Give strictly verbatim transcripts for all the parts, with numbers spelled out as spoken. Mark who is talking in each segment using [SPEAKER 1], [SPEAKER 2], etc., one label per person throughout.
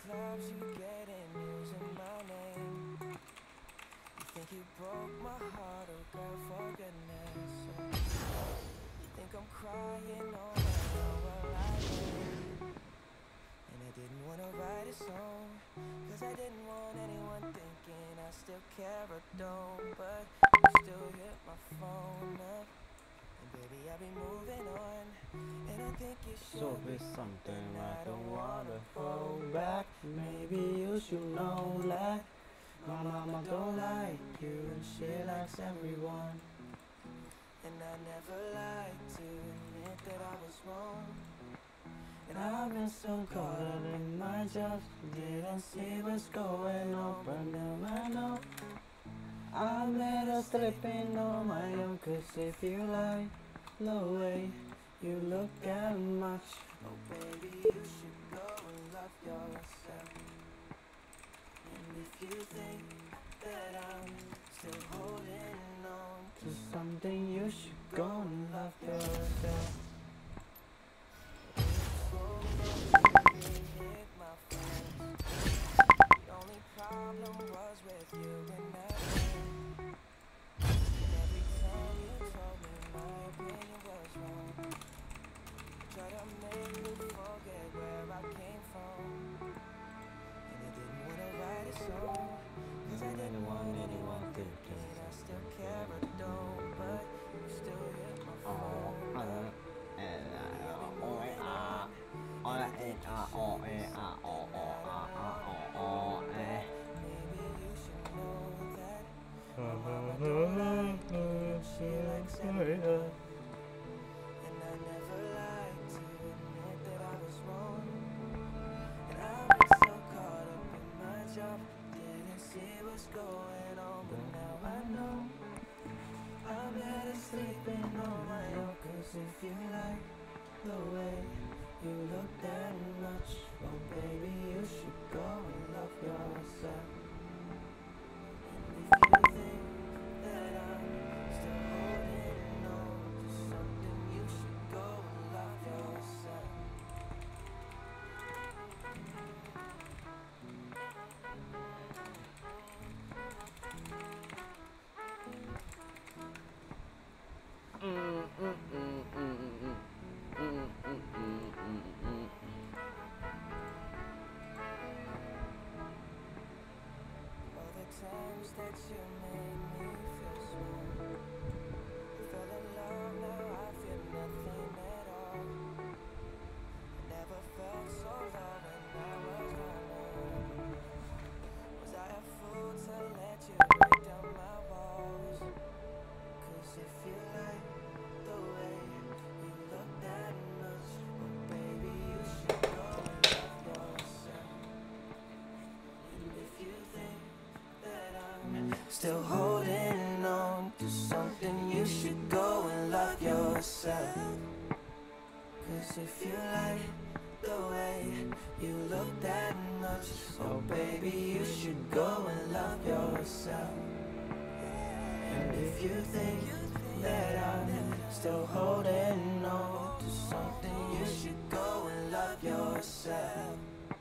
[SPEAKER 1] clubs you getting using my name. You think you broke my heart, oh girl, for goodness sake. You think I'm crying, oh well, well I did. And I didn't wanna write a song, cause I didn't want anyone thinking I still care or don't. But you still hit my phone up, and baby I'll be moving on. And I think you should
[SPEAKER 2] So
[SPEAKER 1] be
[SPEAKER 2] it's something
[SPEAKER 1] something
[SPEAKER 2] I
[SPEAKER 1] I
[SPEAKER 2] don't
[SPEAKER 1] don't
[SPEAKER 2] wanna
[SPEAKER 1] wanna
[SPEAKER 2] hold
[SPEAKER 1] hold
[SPEAKER 2] back.
[SPEAKER 1] back.
[SPEAKER 2] Maybe you should know that my mama don't like you and she likes everyone.
[SPEAKER 1] And I never like to admit that I was wrong. And I've been so caught up in my job, didn't see what's going on. But now I know
[SPEAKER 2] I'm better sleeping on my own, cause if you like the way you look that much,
[SPEAKER 1] oh baby, you should go and love yourself. And if you think that I'm still holding on
[SPEAKER 2] to something, you should go and love yourself.
[SPEAKER 1] hit my friends. The only problem was with you and that ring. And every time you told me my opinion was wrong, try to make me forget where I came from. And I didn't wanna write a song, cause I didn't want anyone thinking I still care or don't. But you still hit my phone up, and I'll be moving on. And I think you should be something I don't wanna hold back. Maybe you should know that my mama don't like you, she likes everyone. And I never like to admit that I was wrong. And I've been so caught up in my job, didn't see what's going on. But now I know I'm better sleeping on my own. Cause if you like the way you look that much, oh baby, you should go and love yourself. And if you think that I'm still holding on to something, you should go and love yourself. All the times that you made me feel small, I fell in love, now I feel nothing at all. I never felt so low when I was alone. Was I a fool to let you break down my walls? Cause if you like the way you look that much, oh baby, you should go and love yourself. And if you think that I'm still holding on to something, you should go and love yourself. Cause if you like the way you look that much, oh baby, you should go and love yourself. And if you think that I'm still holding on to something, you should go and love yourself.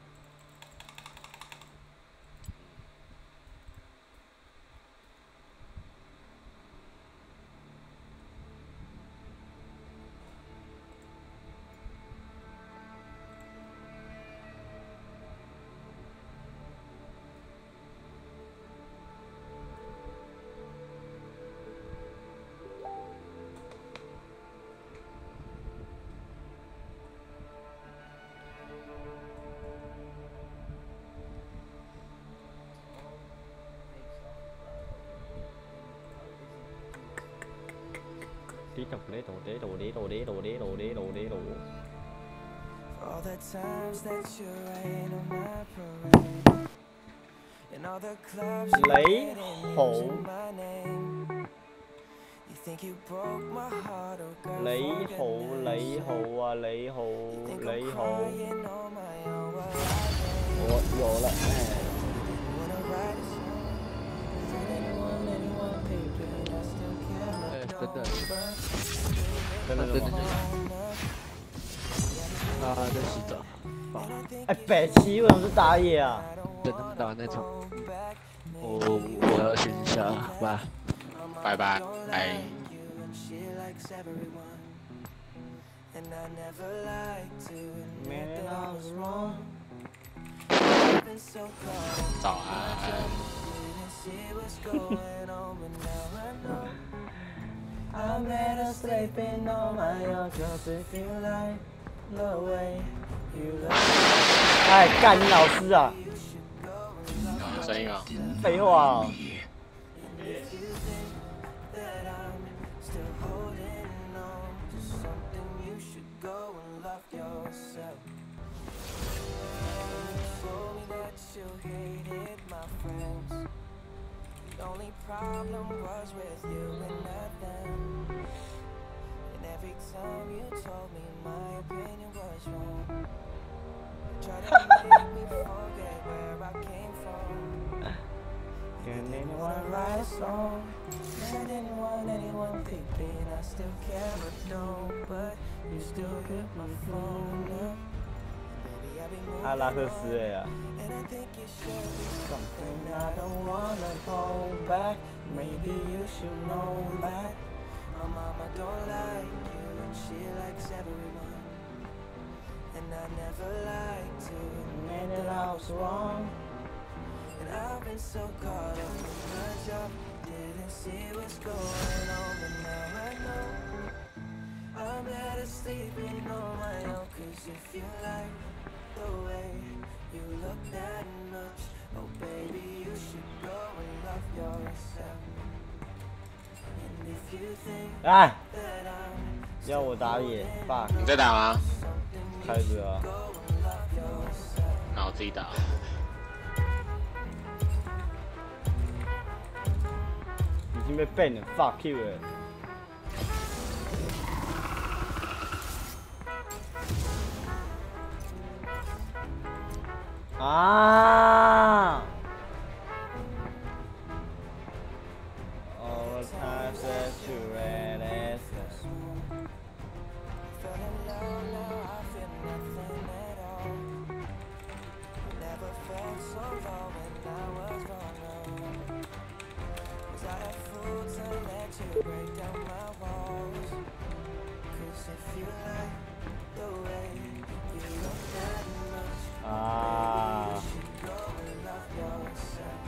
[SPEAKER 2] Tí đọc đế đồ đế đồ đế đồ đế đồ đế đồ đế đồ đế đồ.
[SPEAKER 1] All the times that you rain on my parade, and all the clubs you
[SPEAKER 2] Lấy
[SPEAKER 1] get in
[SPEAKER 2] hổ,
[SPEAKER 1] using my name. You think you broke my heart, oh girl,
[SPEAKER 2] lấy
[SPEAKER 1] for
[SPEAKER 2] hổ,
[SPEAKER 1] goodness
[SPEAKER 2] lấy
[SPEAKER 1] sake.
[SPEAKER 2] hổ, à, lấy hổ,
[SPEAKER 1] You think
[SPEAKER 2] lấy
[SPEAKER 1] I'm
[SPEAKER 2] hổ.
[SPEAKER 1] crying on my own, well I
[SPEAKER 2] Ủa, vô lại.
[SPEAKER 1] didn't wanna write a song, 'cause I didn't want anyone thinking I still care or
[SPEAKER 3] Ê,
[SPEAKER 1] don't.
[SPEAKER 3] tính rồi.
[SPEAKER 1] But
[SPEAKER 2] Tên là
[SPEAKER 3] Tên
[SPEAKER 2] gì?
[SPEAKER 3] là gì?
[SPEAKER 1] phone up,
[SPEAKER 3] À, 啊，在洗澡。
[SPEAKER 2] 哎，北七为什么是打野啊？
[SPEAKER 3] 等他们打完再冲。我我要先下吧，
[SPEAKER 4] 拜拜。哎。
[SPEAKER 1] And I never like to admit that I was wrong.
[SPEAKER 4] 早安。
[SPEAKER 2] I met her sleeping on my own, cause if you like the way you look. 哎，干你老师啊！
[SPEAKER 4] 有声音啊？
[SPEAKER 2] 废话哦。
[SPEAKER 1] The only problem was with you and not them. And every time you told me my opinion was wrong, you tried to make me forget where I came from. You didn't want to write a song, and I didn't want anyone thinking I still care but don't. But you still hit my phone up.
[SPEAKER 2] 阿拉克斯哎呀 Something I don't wanna hold back. Maybe you should know that.
[SPEAKER 1] My mama don't like you and she likes everyone. And I never liked to admit that I was wrong. And I've been so caught up in my job, didn't see what's going on, but now I know. I'm better sleeping on my own, cause if you like the way you look that much, oh baby, you should go and love yourself. And if you think that I'm
[SPEAKER 2] 要我打野 ，fuck！
[SPEAKER 4] 你在打吗？
[SPEAKER 2] 开始啊。
[SPEAKER 4] 那我自己打。
[SPEAKER 2] 已经被 ban 了 ，fuck you 了。啊 ！All the times that you ran it.
[SPEAKER 1] Fell in love, now I feel nothing at all. Never felt so low when I was wrong. Was I a fool to let you break down my walls? Cause if you like the way you look that much,
[SPEAKER 2] Ah.
[SPEAKER 1] you should go and love yourself.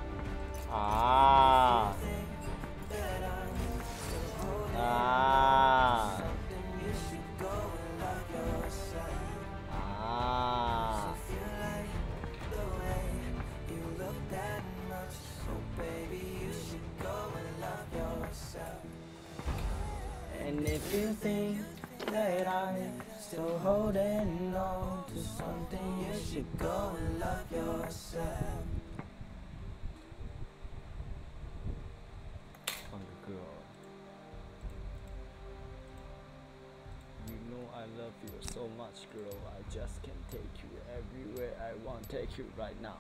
[SPEAKER 2] Ah.
[SPEAKER 1] That I'm still holding
[SPEAKER 2] Ah.
[SPEAKER 1] something, you should go and love yourself.
[SPEAKER 2] Ah.
[SPEAKER 1] If you like the way you look that much, so baby, you should go and love yourself.
[SPEAKER 2] And if you think that I'm still holding on to something, you should go and love yourself. 放个歌哦。You know I love you so much, girl. I just can't take you everywhere I want. Take you right now.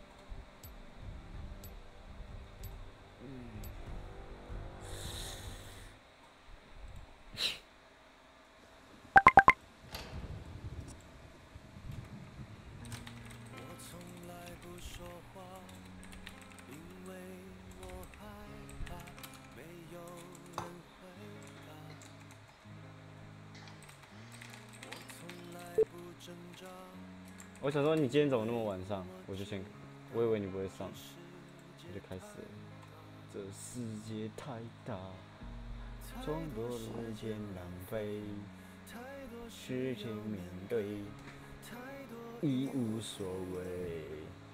[SPEAKER 2] 我想说你今天怎么那么晚上？我就先，我以为你不会上，我就开始了。这世界太大，众多日间浪费，事情面对已无所谓。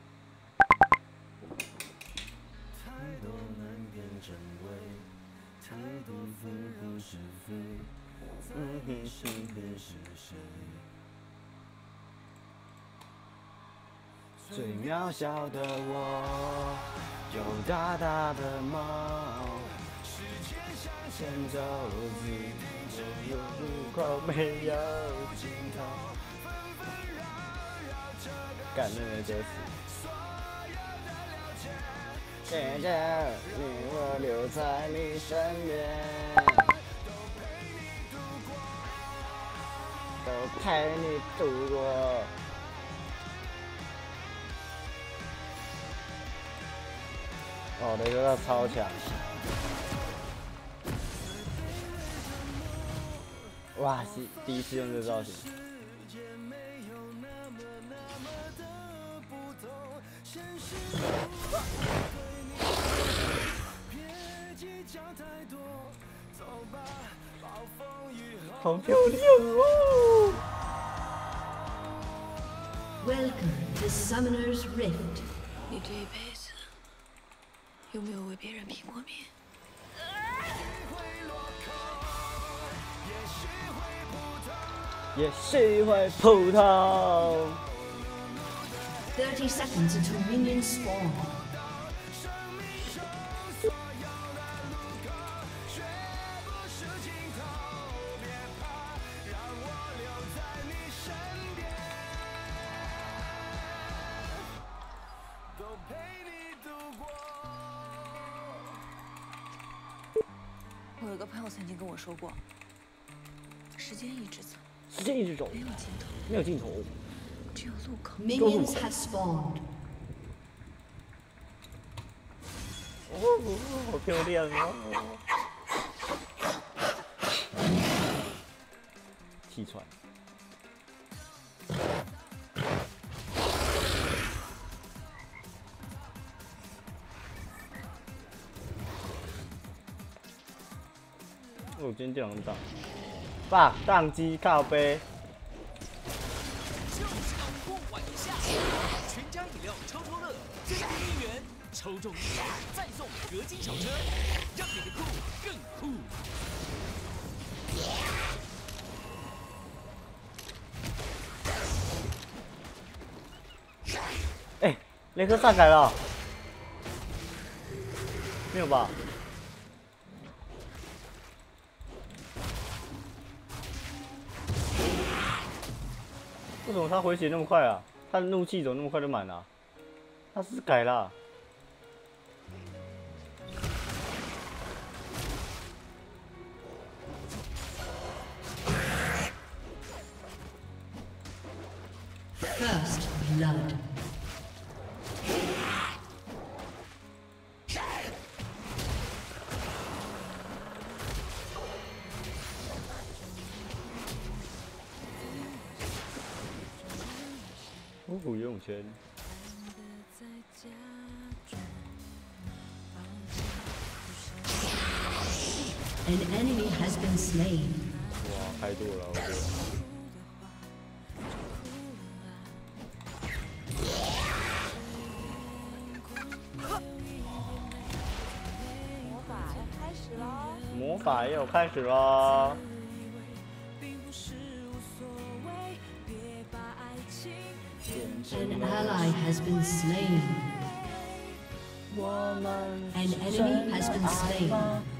[SPEAKER 2] 太多难辨真伪，太多分不是非，自己身边是谁？最渺小的我，有大大的梦。时间向前走，只有路口没有尽头。感人的歌词。渐渐，你我留在你身边。 都陪你度过。哦，雷哥他超强！哇，是第一次用这造型。好漂亮哦
[SPEAKER 5] Welcome to Summoner's Rift.
[SPEAKER 6] 你这一辈子有没有为别人拼过命？
[SPEAKER 2] 也是会扑通。
[SPEAKER 5] thirty seconds until minions spawn.
[SPEAKER 6] “我有个朋友曾经跟我说过，时间一直走，
[SPEAKER 2] 时间一直走，
[SPEAKER 6] 没有尽头，
[SPEAKER 2] 没有尽头。
[SPEAKER 6] 只有路口。”
[SPEAKER 5] Minions have spawned.
[SPEAKER 2] 哦，好漂亮哦！气喘。我今天电脑档，爸，宕机靠背。
[SPEAKER 7] 就是要不晚一下，全家饮料抽抽乐，最低一元，抽中一元再送合金小车，让你的酷更酷。
[SPEAKER 2] 哎、欸，雷克萨改了，没有吧？为什么他回血那么快啊？他的怒气怎么那么快就满了、啊？他是改了、啊。
[SPEAKER 5] First blood.
[SPEAKER 2] 哦，游泳圈。
[SPEAKER 5] An enemy has been slain.
[SPEAKER 2] 哇，开多了，我觉得。
[SPEAKER 6] 魔法要开始喽！
[SPEAKER 2] 魔法又开始了。
[SPEAKER 5] An ally has been slain.
[SPEAKER 2] 我们
[SPEAKER 5] An enemy has been slain.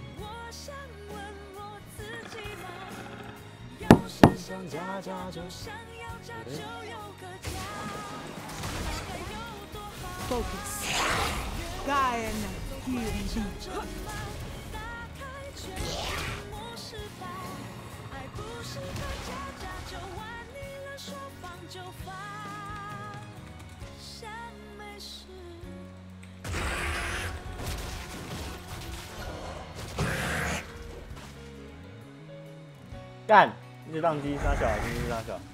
[SPEAKER 2] 干，一直宕机，杀小，一直杀小。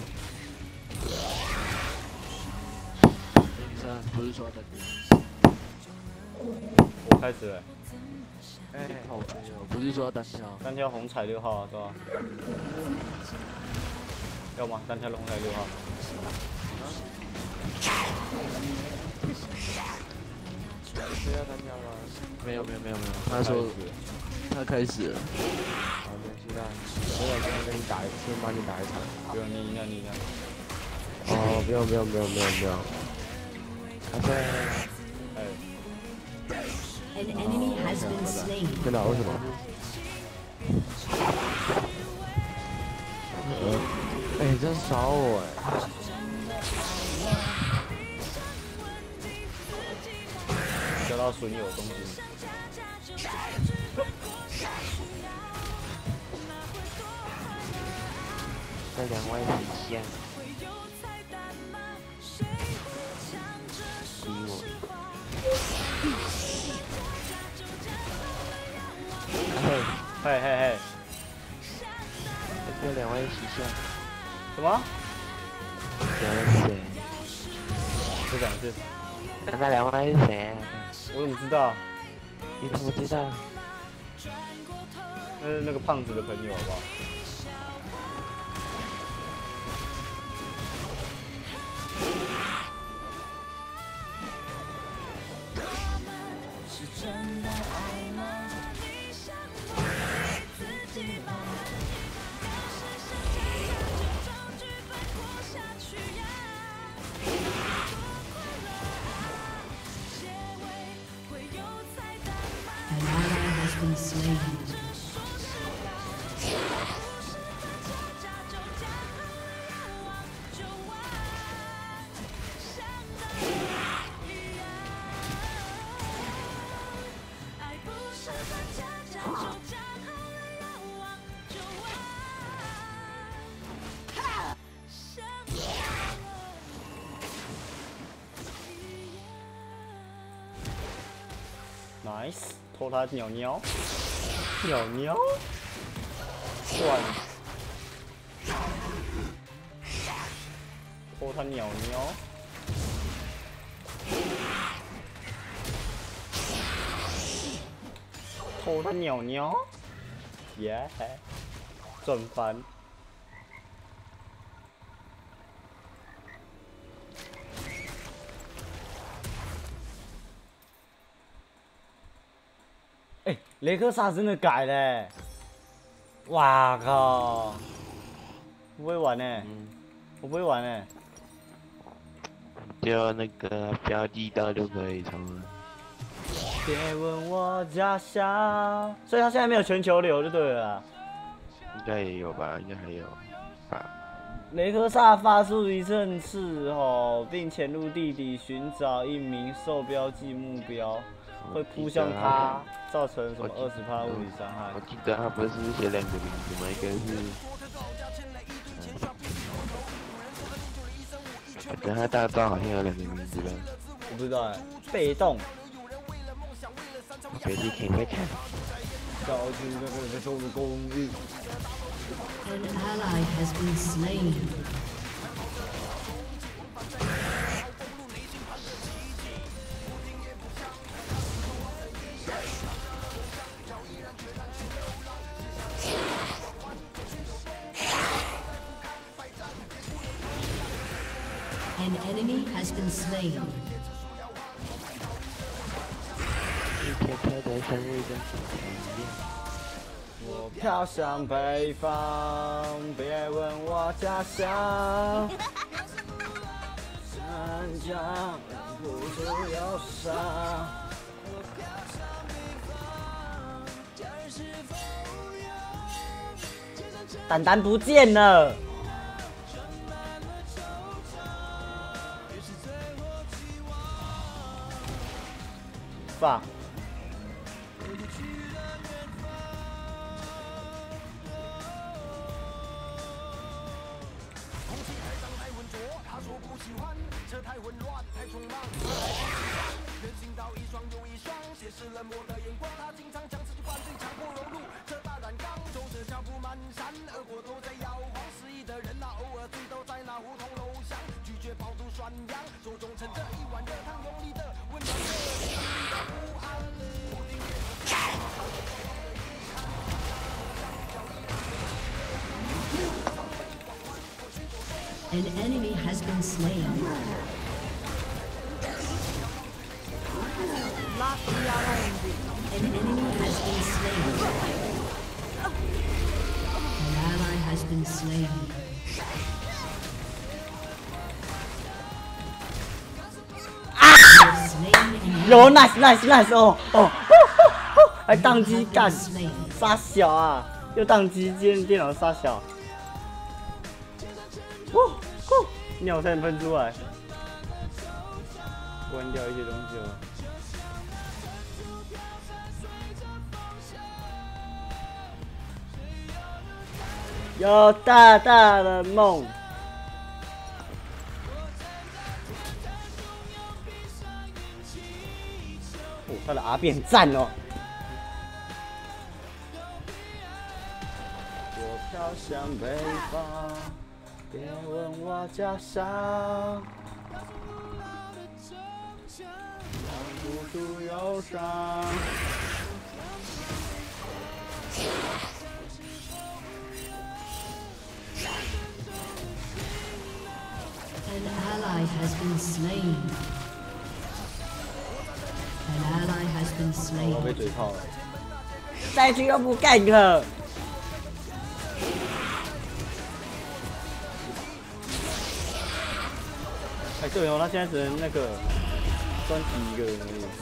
[SPEAKER 3] 零三不是说的。
[SPEAKER 2] 我开始了。
[SPEAKER 3] 哎，好肥哦！不是说单挑。
[SPEAKER 2] 单挑红彩六号是吧？要吗？单挑红彩六号。
[SPEAKER 3] 是要单挑吗？没有没有没有没有，他说他开始了。好，没事的，我想先跟你打一，先帮你打一场。
[SPEAKER 2] 不用你赢了，你赢了。
[SPEAKER 3] 哦，不用不用不用不用不用。他在。
[SPEAKER 2] 哎。
[SPEAKER 5] An enemy has been slain.
[SPEAKER 3] 真的？为什么？哎、欸，这扫我哎！
[SPEAKER 2] 交到损友东西。
[SPEAKER 3] 这两位很像。逼我。
[SPEAKER 2] 嘿嘿嘿，
[SPEAKER 3] 这两位很像。
[SPEAKER 2] 什么？
[SPEAKER 3] 两位是谁？
[SPEAKER 2] 再讲一次。
[SPEAKER 3] 那两位是谁？
[SPEAKER 2] 我怎么知道？
[SPEAKER 3] 你怎么知道？
[SPEAKER 2] 那是那个胖子的朋友，好不好？
[SPEAKER 5] An ally has been slain.
[SPEAKER 2] Nice， 偷他鸟鸟，鸟鸟，算，偷他鸟鸟，偷他鸟鸟，耶、yeah ，赚翻。哎、欸，雷克萨真的改嘞！哇靠！我不会玩呢、欸，嗯、我不会玩呢、欸。
[SPEAKER 3] 就那个标记到就可以冲了。
[SPEAKER 2] 别问我家乡，所以他现在没有全球流就对了啦。
[SPEAKER 3] 应该也有吧，应该还有吧。
[SPEAKER 2] 雷克萨发出一阵斥吼，并潜入地底寻找一名受标记目标。会扑向他，造成什么二十趴物理伤害？
[SPEAKER 3] 我记得他不是写两个名字吗？一个是，嗯，等他大招好像有两个名字吧？
[SPEAKER 2] 我不知道哎，被动。
[SPEAKER 3] 别去听，别看。
[SPEAKER 2] 小军那个在收的公寓。
[SPEAKER 5] An ally has been slain. An enemy has been slain.
[SPEAKER 2] 我飘向北方，别问我家乡。山江不知忧伤。蛋蛋不见了。放。
[SPEAKER 5] An enemy has been slain. An enemy has been slain. An ally has been slain.
[SPEAKER 2] 有 nice nice nice 哦哦，还宕机干，杀小啊，又宕机，今天电脑杀小。哦哦，尿才能喷出来，关掉一些东西了。 有大大的梦。哦，他的 R 变赞哦。我飘向北方，别问我家乡。无处忧伤。
[SPEAKER 5] An ally has been slain. An ally has been
[SPEAKER 2] 我
[SPEAKER 5] slain.
[SPEAKER 2] 被嘴炮了，再去又不 gank。哎，对哦，他现在只能那个专辑一个人而已。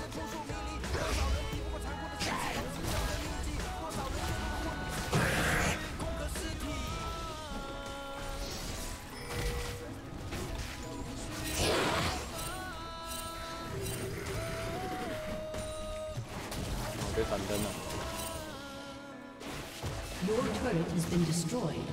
[SPEAKER 2] 被反灯了。
[SPEAKER 5] Your turret has been destroyed.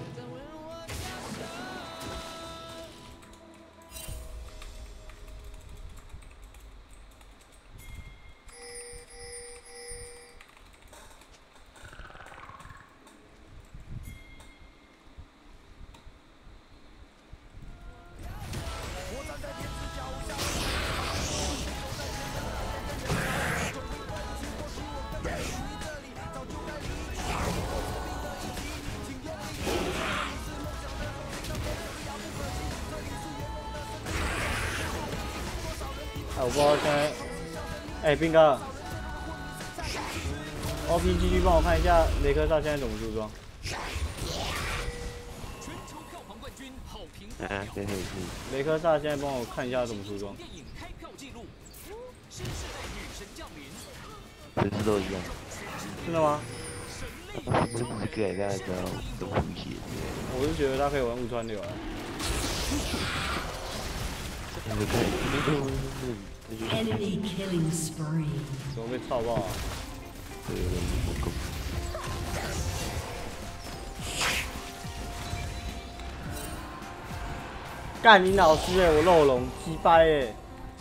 [SPEAKER 2] 哎，我不知道现在，哎，斌哥 ，O P G G 帮我看一下雷克萨现在怎么出装。
[SPEAKER 7] 全球票房冠军，好评。
[SPEAKER 3] 啊，对对对。
[SPEAKER 2] 雷克萨现在帮我看一下怎么出装。
[SPEAKER 7] 电影开票记录，新时代女神降临。
[SPEAKER 3] 不是都一样？
[SPEAKER 2] 真的吗？
[SPEAKER 3] 不是给大家知道的呼吸。
[SPEAKER 2] 我是觉得他可以玩雾川流啊。
[SPEAKER 5] Enemy killing spree.
[SPEAKER 2] 怎么被操爆啊？干你老师哎、欸！我漏龙鸡掰哎！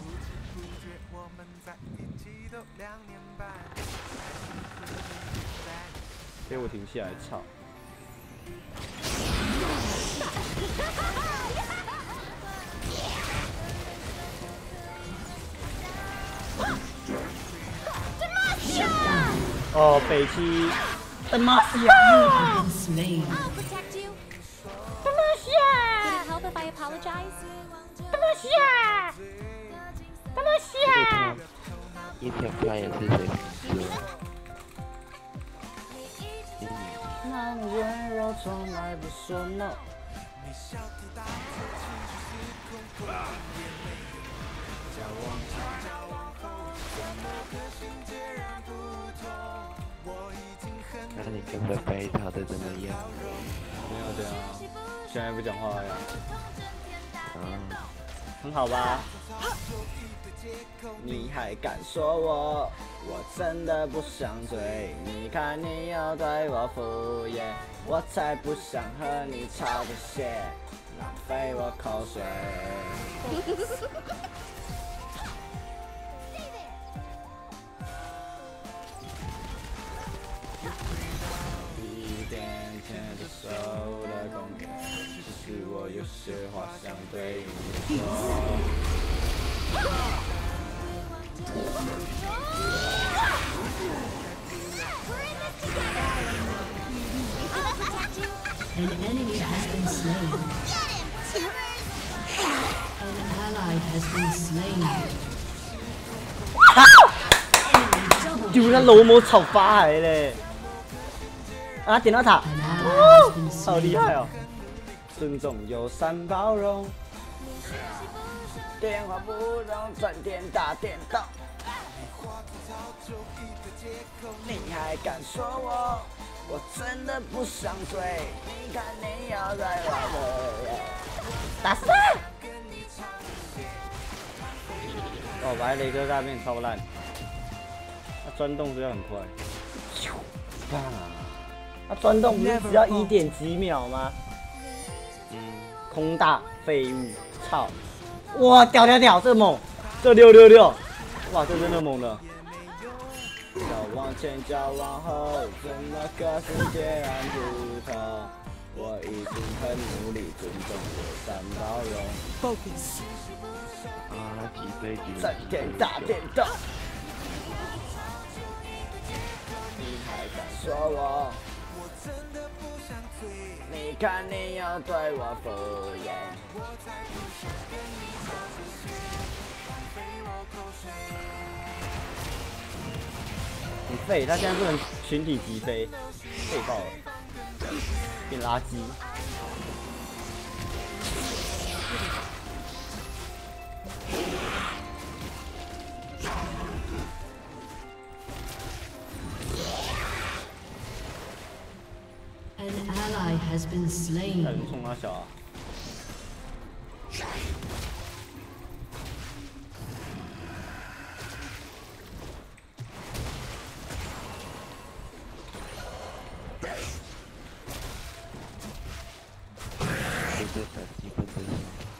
[SPEAKER 2] 给我停下来，操！ 哦，北七，他妈西啊！
[SPEAKER 5] Slain.
[SPEAKER 8] I'll protect you.
[SPEAKER 2] 他妈西啊！
[SPEAKER 8] Would it help if I apologize?
[SPEAKER 2] 他妈西啊！他妈西啊！
[SPEAKER 3] 一天发言是谁？
[SPEAKER 2] 那么温柔，从来不说 no。
[SPEAKER 3] 那你跟贝贝吵得怎么样？
[SPEAKER 2] 没有这样，现在不讲话呀。
[SPEAKER 3] 啊，
[SPEAKER 2] 很好吧？你还敢说我？我真的不想追。你看你又对我敷衍，我才不想和你吵这些，浪费我口水。一点牵着手的公园，其实我有些话想对你说。
[SPEAKER 5] An enemy has been slain. An ally has been slain.
[SPEAKER 2] 丢那龙魔草发海嘞！啊，点到塔，
[SPEAKER 5] An ally has been
[SPEAKER 2] 好厉
[SPEAKER 5] slain.
[SPEAKER 2] 害哦！尊重、友善、包容。电话不容转电打电动。你还敢说我？我真的不想追。你看你要在玩的，打死他！哦，白雷哥大面超烂，他钻洞是要很快。啪！ 他钻洞不是只要一点几秒吗？
[SPEAKER 3] 嗯，
[SPEAKER 2] 空大废物，操！哇，屌屌屌，这猛，这六六六，哇，这真的猛的。脚往前，脚往后，怎么个世界按不透？我已经很努力，尊重我三包容。
[SPEAKER 3] Focus。啊，那几飞几
[SPEAKER 2] 闪电大电动。你还敢说我？你看你又对我敷衍。很废，他现在不能群体击飞，废爆了，变垃圾。
[SPEAKER 5] An ally has been
[SPEAKER 2] 那
[SPEAKER 5] slain.
[SPEAKER 2] 人冲他小啊！
[SPEAKER 3] 这个才几分钟。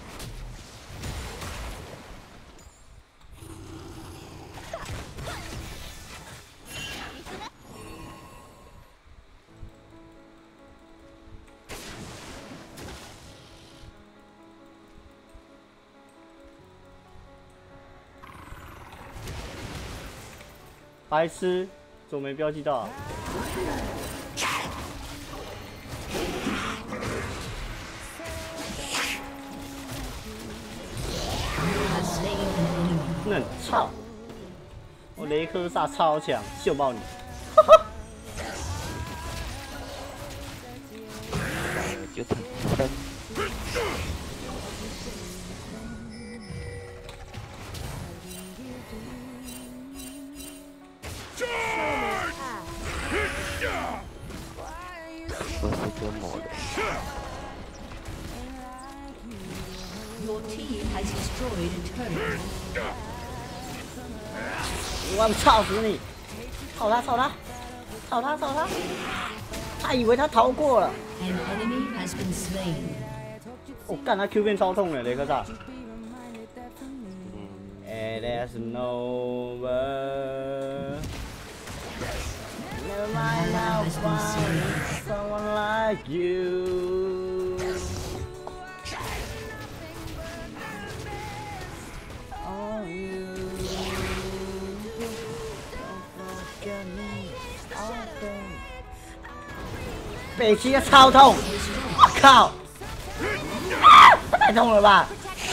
[SPEAKER 2] 白痴，怎么没标记到、啊？ 嫩操！我雷克萨超强，秀爆你！哈哈。
[SPEAKER 3] 就成分。
[SPEAKER 5] Your team has destroyed a turret.
[SPEAKER 2] 我操死你！操他！操他！操他！操他！他以为他逃过了。
[SPEAKER 5] An enemy has been slain.
[SPEAKER 2] 我、哦、干他 Q 变超痛的雷克萨。It is over. Never mind, I'll find someone like you. Oh, you. Don't forget me. Often. 北七的超痛！我靠！啊，太痛了吧！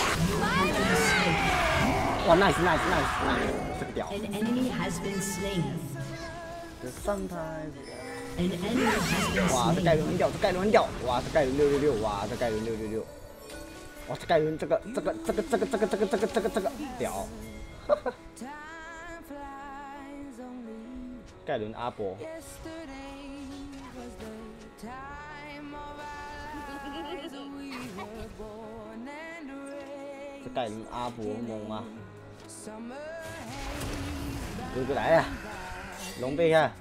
[SPEAKER 2] 哇 ，nice nice nice nice， 这个屌！
[SPEAKER 5] An enemy has been slain.
[SPEAKER 2] Sometimes.
[SPEAKER 5] An enemy has been
[SPEAKER 2] 哇，这
[SPEAKER 5] slain.
[SPEAKER 2] 盖伦很屌，这盖伦很屌！哇，这盖伦六六六！哇，这盖伦六六六！哇，这盖伦这个这个这个这个这个这个这个这个这个屌！盖伦阿伯。这盖伦阿伯猛啊！哥哥来了，龙背看。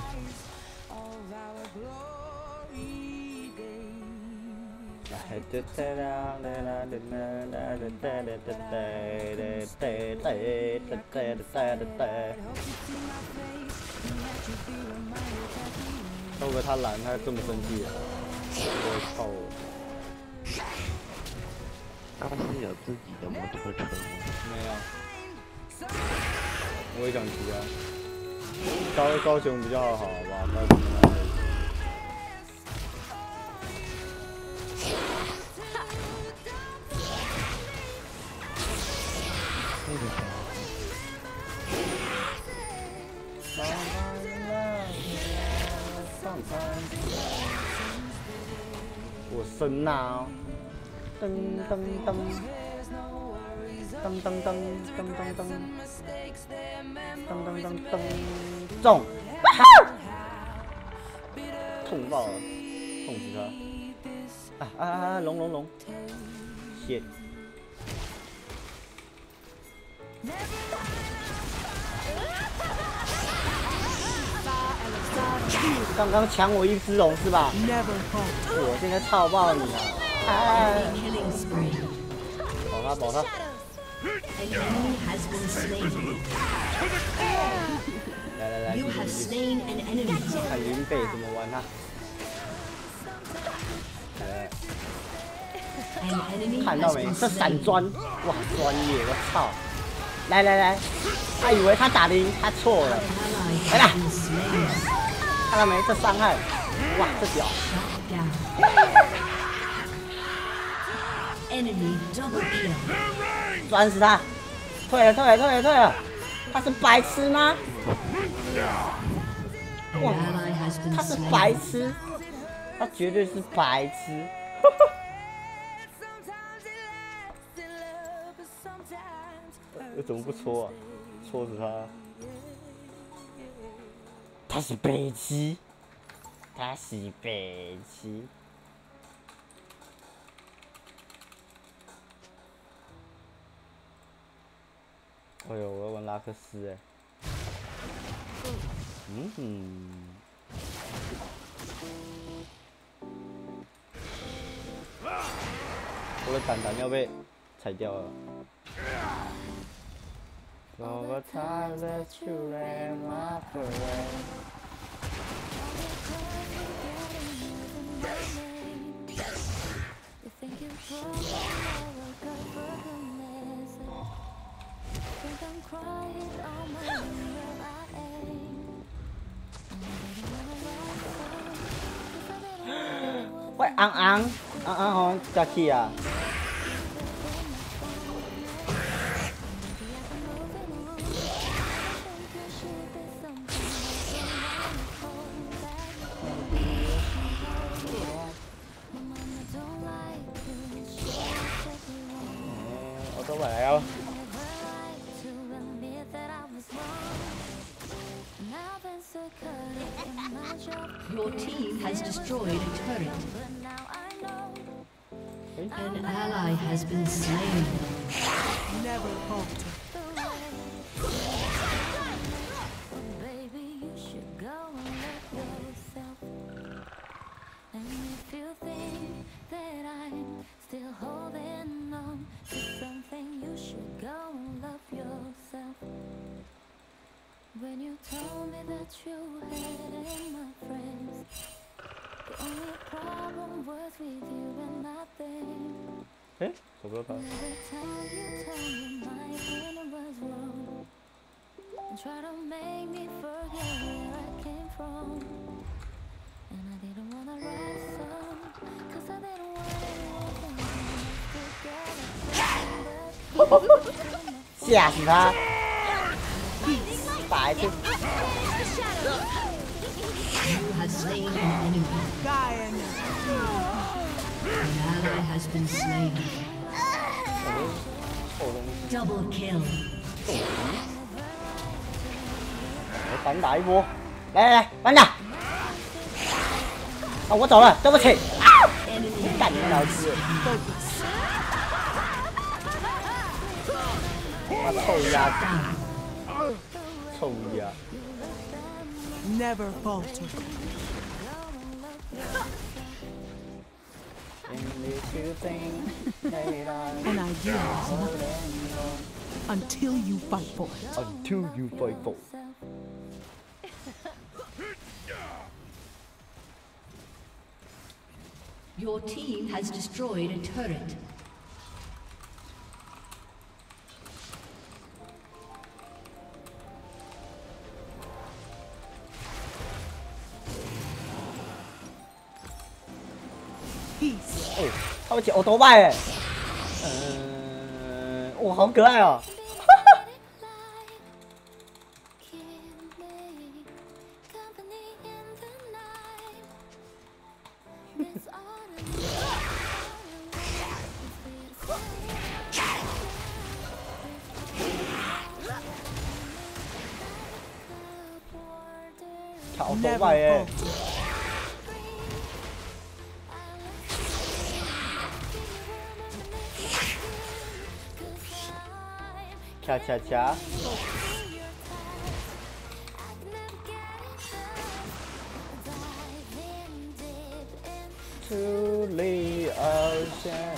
[SPEAKER 2] 抽个他蓝，他这么生气了，我操！
[SPEAKER 3] 他是有自己的摩托车吗？
[SPEAKER 2] 没有，我也想骑啊。高高雄比较好吧，高雄那里。 我生呐！噔噔噔，噔噔噔噔噔噔，噔噔噔噔，中！痛爆了，痛死他！啊啊啊！龙龙龙！谢。
[SPEAKER 5] Star Alexa
[SPEAKER 2] 刚刚抢我一只龙是吧？我现在操爆你了！哎，
[SPEAKER 5] Killing spree.
[SPEAKER 2] 保他保他！
[SPEAKER 5] An enemy has been slain.
[SPEAKER 2] 来来来，
[SPEAKER 5] You have slain an enemy.
[SPEAKER 2] 看林北怎么玩他。来，
[SPEAKER 5] An enemy
[SPEAKER 2] 看到
[SPEAKER 5] has
[SPEAKER 2] 没？
[SPEAKER 5] been
[SPEAKER 2] 这闪
[SPEAKER 5] slain.
[SPEAKER 2] 钻，哇，专业！我操！来来来，他以为他打得赢，他错了。
[SPEAKER 5] Ally
[SPEAKER 2] 来啦
[SPEAKER 5] has been slain.
[SPEAKER 2] 看到没？这伤害，哇，这屌！
[SPEAKER 5] Down. Enemy double kill.
[SPEAKER 2] 钻死他！退了退了退了退了！他是白痴吗？
[SPEAKER 5] An ally has been
[SPEAKER 2] 他是白
[SPEAKER 5] slain.
[SPEAKER 2] 痴，他绝对是白痴。我怎么不戳啊？戳死他！他是白痴，他是白痴。哎呦，我要玩拉克斯哎。嗯哼。我的蛋蛋要被踩掉了。Over time that you ran my parade.喂，昂昂昂昂红加起啊！ 我都来了。
[SPEAKER 5] Your team has destroyed a turret. An ally has been slain.
[SPEAKER 9] Never falter.
[SPEAKER 10] Baby, you should go and love yourself. And if you think that I'm still holding on to something, you should go and love yourself. When you told me that you had my friends, the only problem was with you and nothing.
[SPEAKER 2] 哎，手不要跑。
[SPEAKER 10] Every time you told me my opinion was wrong, and try to make me forget where I came from. And I didn't wanna write a song, 'cause I didn't want anyone to get
[SPEAKER 2] 吓死他！白痴！
[SPEAKER 5] You have slain an enemy. An ally has been slain. Double kill.
[SPEAKER 2] 来反打一波！来来来，反打！啊，我走了，对不起。啊！干你老师！他臭鸭子！臭鸭！
[SPEAKER 9] Never falter. An idea is nothing until you fight for it.
[SPEAKER 2] Until you fight for it.
[SPEAKER 5] Your team has destroyed a turret.
[SPEAKER 9] Peace.
[SPEAKER 2] 哦，他会捡欧多拜哎，嗯，哇，好可爱哦。 好多拜耶！恰恰恰！ to the ocean.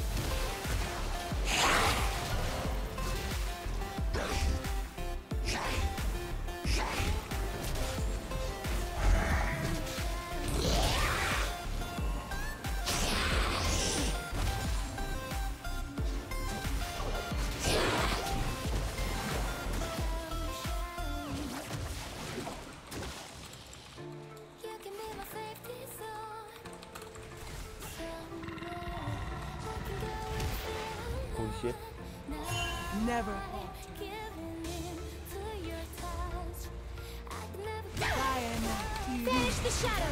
[SPEAKER 2] Shit.
[SPEAKER 9] Never.
[SPEAKER 8] Finish the shadow.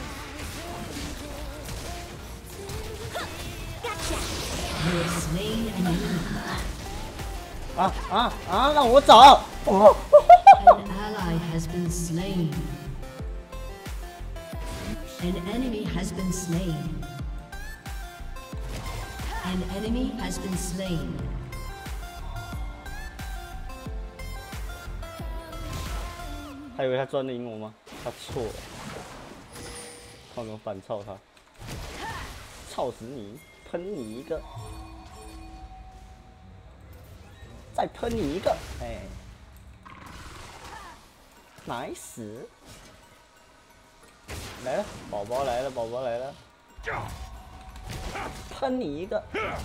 [SPEAKER 8] Gotcha. You have slain an enemy.
[SPEAKER 2] 啊啊啊！让我找。哦。
[SPEAKER 8] An ally has been slain. An enemy has been slain. An enemy has been slain.
[SPEAKER 2] 还以为他赚得赢我吗？他错了，看我怎么反操他，操死你，喷你一个，再喷你一个，哎 ，nice， 来了，宝宝来了，宝宝来了，喷你一个。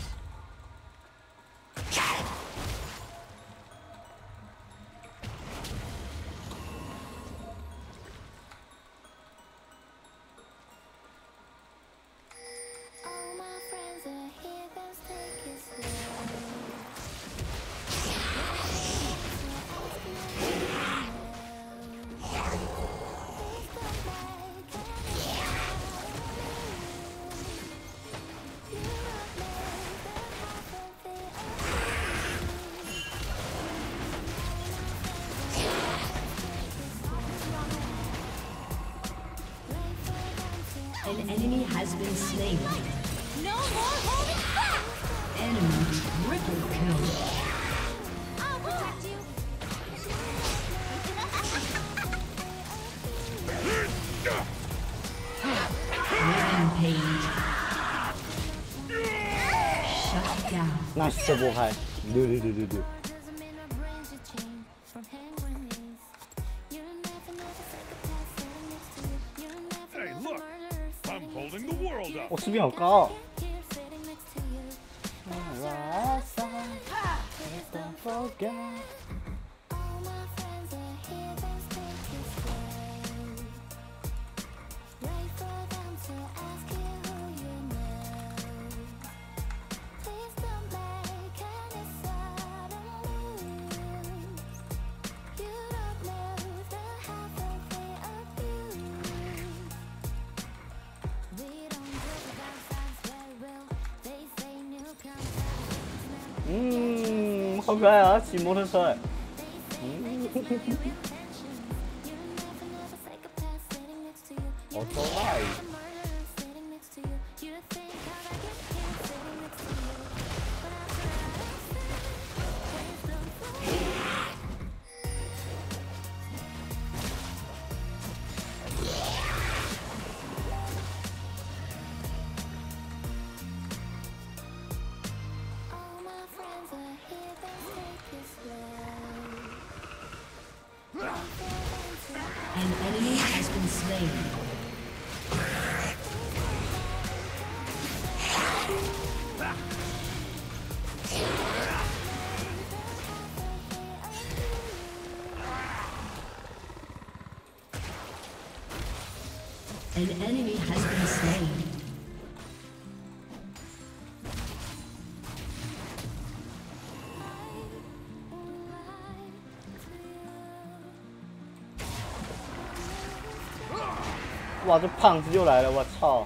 [SPEAKER 8] An enemy has been slain.
[SPEAKER 6] No more holding back!
[SPEAKER 8] Enemy triple kill.
[SPEAKER 6] I'll protect you.
[SPEAKER 8] Rampage. Shut down.
[SPEAKER 2] Nice 这波开，六六六六六。 我视频好高。嗯，好可爱啊，骑摩托车。嗯，好可爱。
[SPEAKER 8] An enemy has been slain. An enemy has been slain.
[SPEAKER 2] 哇，这胖子又来了！我操！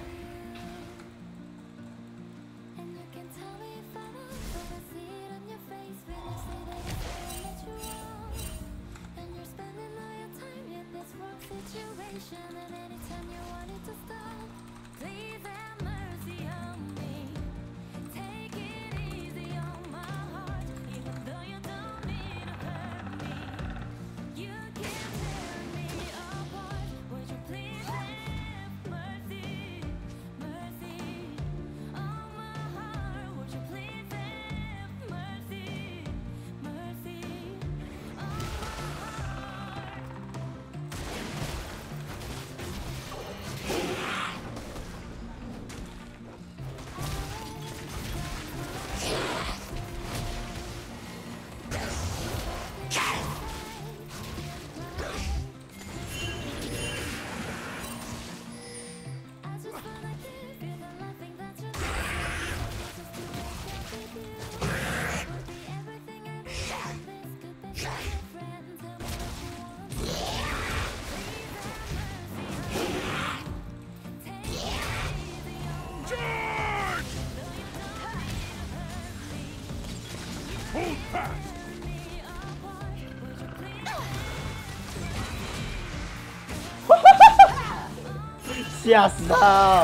[SPEAKER 2] 吓死他！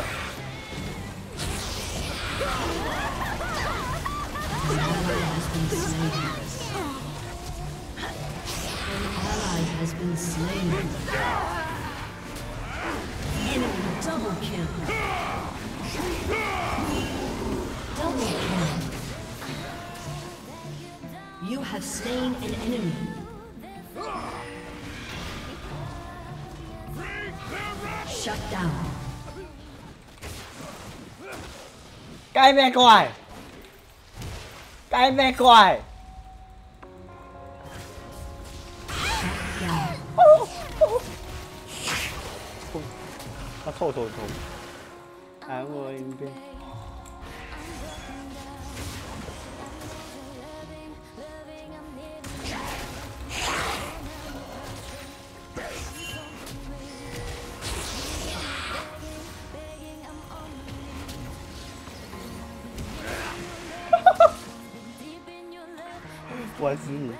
[SPEAKER 8] has been slain. Enemy double kill. Double kill. You have slain an enemy. Shut down.
[SPEAKER 2] 该咩怪？该咩怪？ 他臭臭臭，安我一遍。玩死你！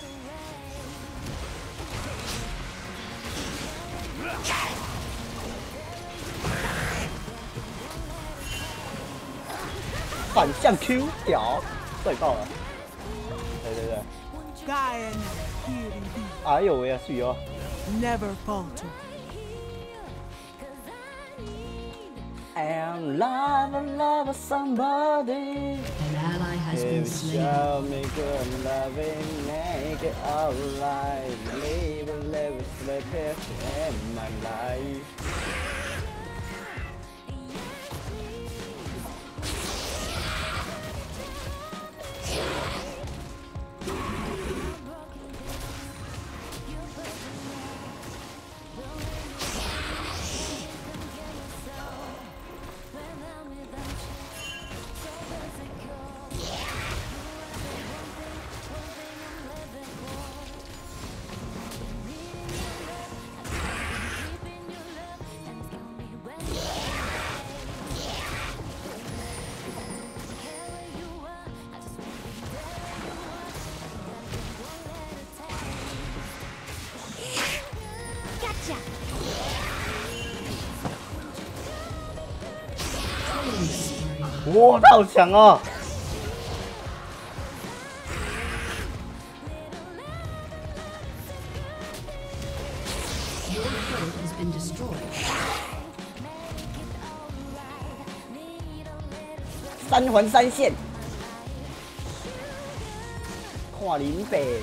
[SPEAKER 2] 反向 Q 屌，帅爆了！对对对。哎呦喂啊，水哦
[SPEAKER 9] ！Never falter.
[SPEAKER 2] I'm love love somebody.
[SPEAKER 8] An ally has been slain.
[SPEAKER 2] Shall make it loving, make it alright. Live, live, live in my life.
[SPEAKER 10] Gotcha.
[SPEAKER 2] 哇，他好强哦！ 三环三线，跨林北。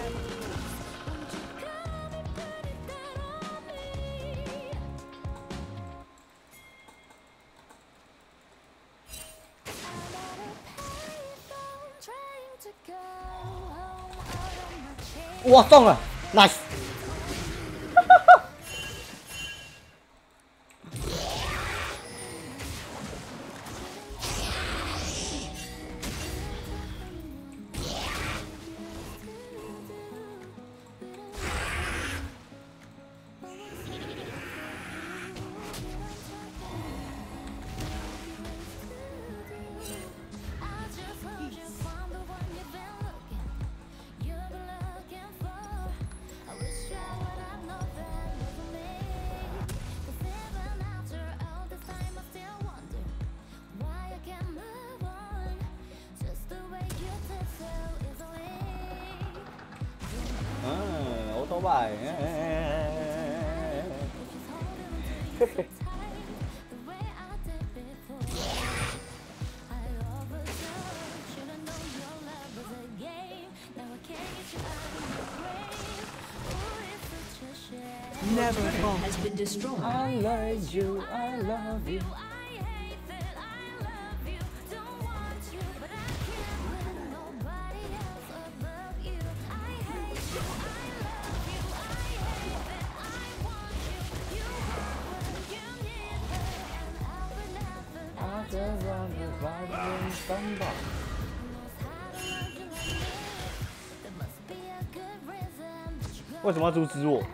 [SPEAKER 2] 哇，中了 ，nice！ 嗯，欧头拜，嘿嘿。
[SPEAKER 9] Never fall.
[SPEAKER 8] Has been destroyed.
[SPEAKER 2] I like you, I love you. I just want to find somebody. 为什么要阻止我？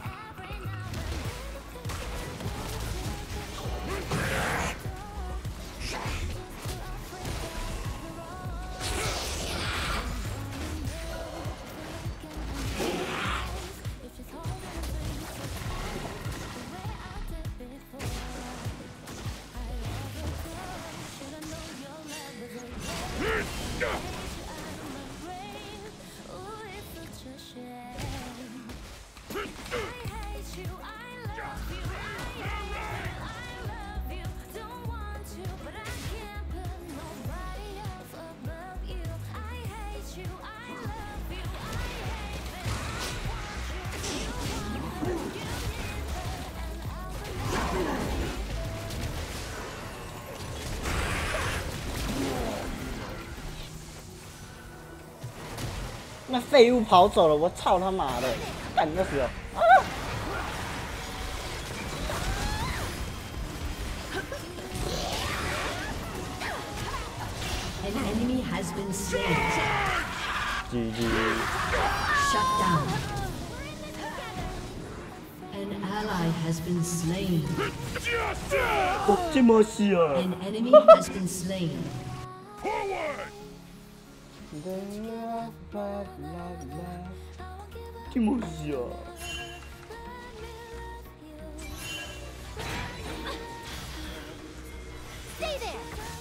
[SPEAKER 2] 那废物跑走了，我操他妈的！干你个死哦！啊
[SPEAKER 8] An enemy has been slain.
[SPEAKER 2] G G.
[SPEAKER 8] Shut down. An ally has been slain. An enemy has been slain.
[SPEAKER 2] Forward. 気持ちよ。
[SPEAKER 10] Stay there.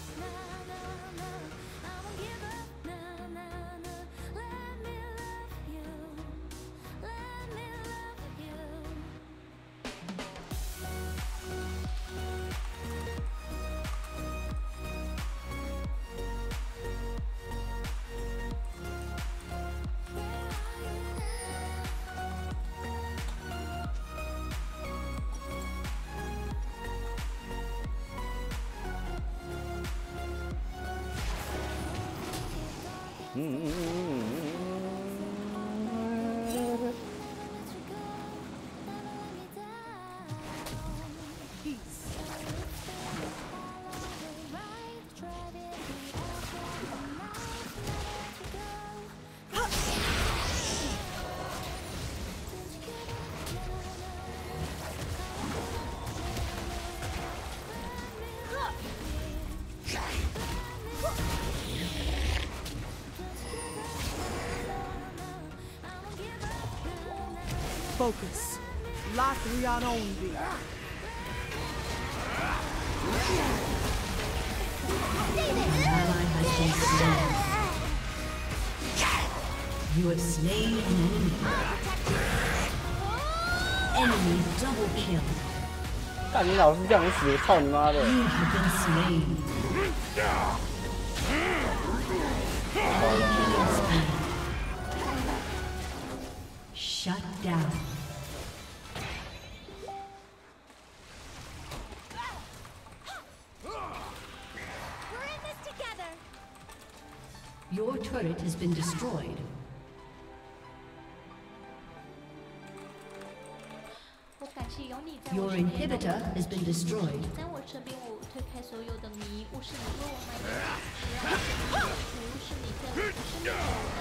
[SPEAKER 9] Focus. Lathryon only.
[SPEAKER 8] An ally has been slain. You have slain an enemy. Enemy double kill.
[SPEAKER 2] 干你老是叫你死，操你妈的！
[SPEAKER 8] You have been slain. Shut down.
[SPEAKER 10] We're in this together.
[SPEAKER 8] Your turret has been destroyed. Your inhibitor has been destroyed.
[SPEAKER 10] 在我身边，我推开所有的迷雾，是你为我埋的，只让我服，是你在我的身边，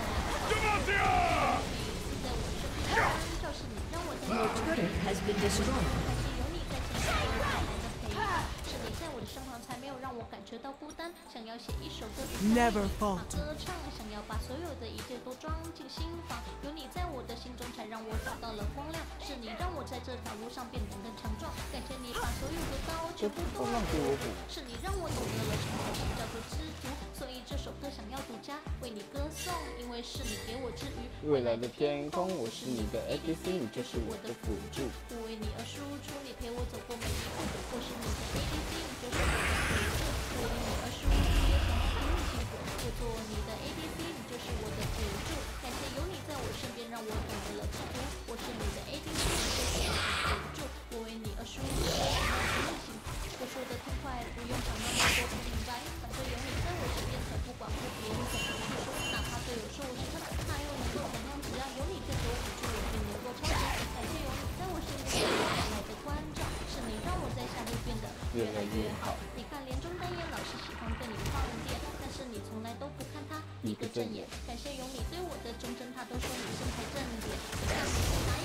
[SPEAKER 10] 在我身边，照是你让我在
[SPEAKER 8] Your turret has been destroyed.
[SPEAKER 10] 有你在前面，有你来的陪伴，是你在我的身旁，才没有让我感觉到孤单。想要写一首歌，
[SPEAKER 9] Never falter.
[SPEAKER 10] 歌唱，想要把所有的一切都装进心房。有你在我的心中，才让我找到了光亮。是你让我在这条路上变得更强壮。感谢你把所有的刀全部都让给我补。是你让我懂得了什么叫做知足。所以这首歌想要独家为你歌颂，因为是你给我治愈。
[SPEAKER 2] 未来的天空，我是你的 A D C， 你就是我的辅助。
[SPEAKER 10] 我为你而输出，你陪我走过每一步。我是你的 A D C， 你就是我的辅助。我为你而输出，也想要给你幸福。我做你的 A D C， 你就是我的辅助。感谢有你在我身边，让我懂得了知足。我是你的 A D C， 你就是我的辅助。我为你而输出，也想要给你幸福。我说的痛快，不用想那么多，不明白。反正有你在我身边，才不管别人怎么去说。哪怕队友说我是他，那又能够怎样？只要有你在给我辅助，我便能够超级。感谢有你在我身边，我的关照，是你让我在下路变得越来越好。你看连中单眼老是喜欢对你放电，但是你从来都不看他一个正眼。感谢有你对我的忠贞，他都说你身材正点。看你是哪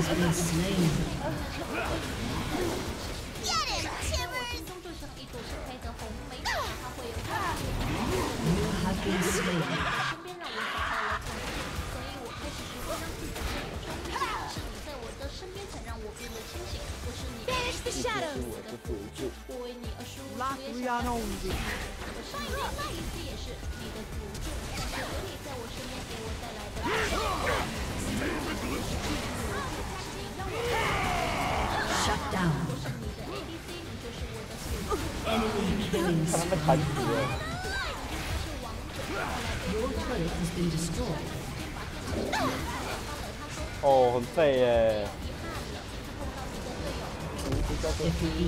[SPEAKER 8] has been slain.
[SPEAKER 10] 心中就像一朵盛开的红梅，它会有
[SPEAKER 8] You have been slain.
[SPEAKER 10] 身边让我找到了自己，所以我开始学会让自己更有冲劲。是你在我的身边，才让我变得清醒。我是你的我的辅助，我为你而输出也想让自己。我是你的 A D C， 也是你的辅助，但是有你在我身边给我带来的安全。
[SPEAKER 8] Shut down. Enemy killing spree. Your turret has been destroyed.
[SPEAKER 2] 哦，很废耶。
[SPEAKER 8] Defeat.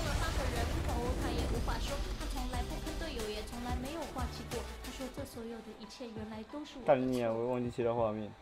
[SPEAKER 2] 干你啊！我忘记切到画面。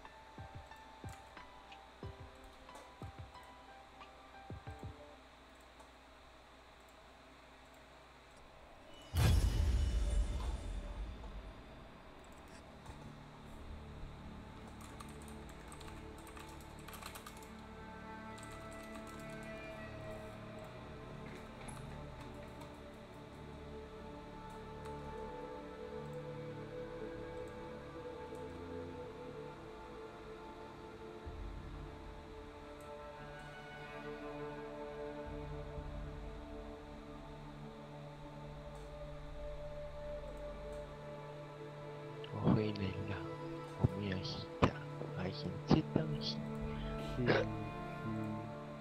[SPEAKER 3] 我回来了，我们要洗澡，还先吃东西。嗯嗯。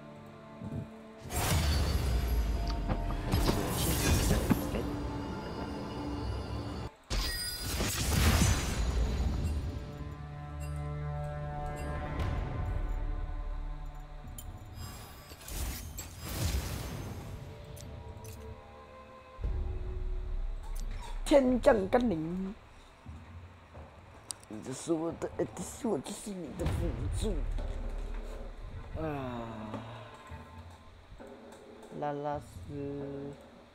[SPEAKER 3] 还吃了现在的饼干。
[SPEAKER 2] 天降甘霖。 你就是我的 A D C， 我就是你的辅助。啊，拉拉斯。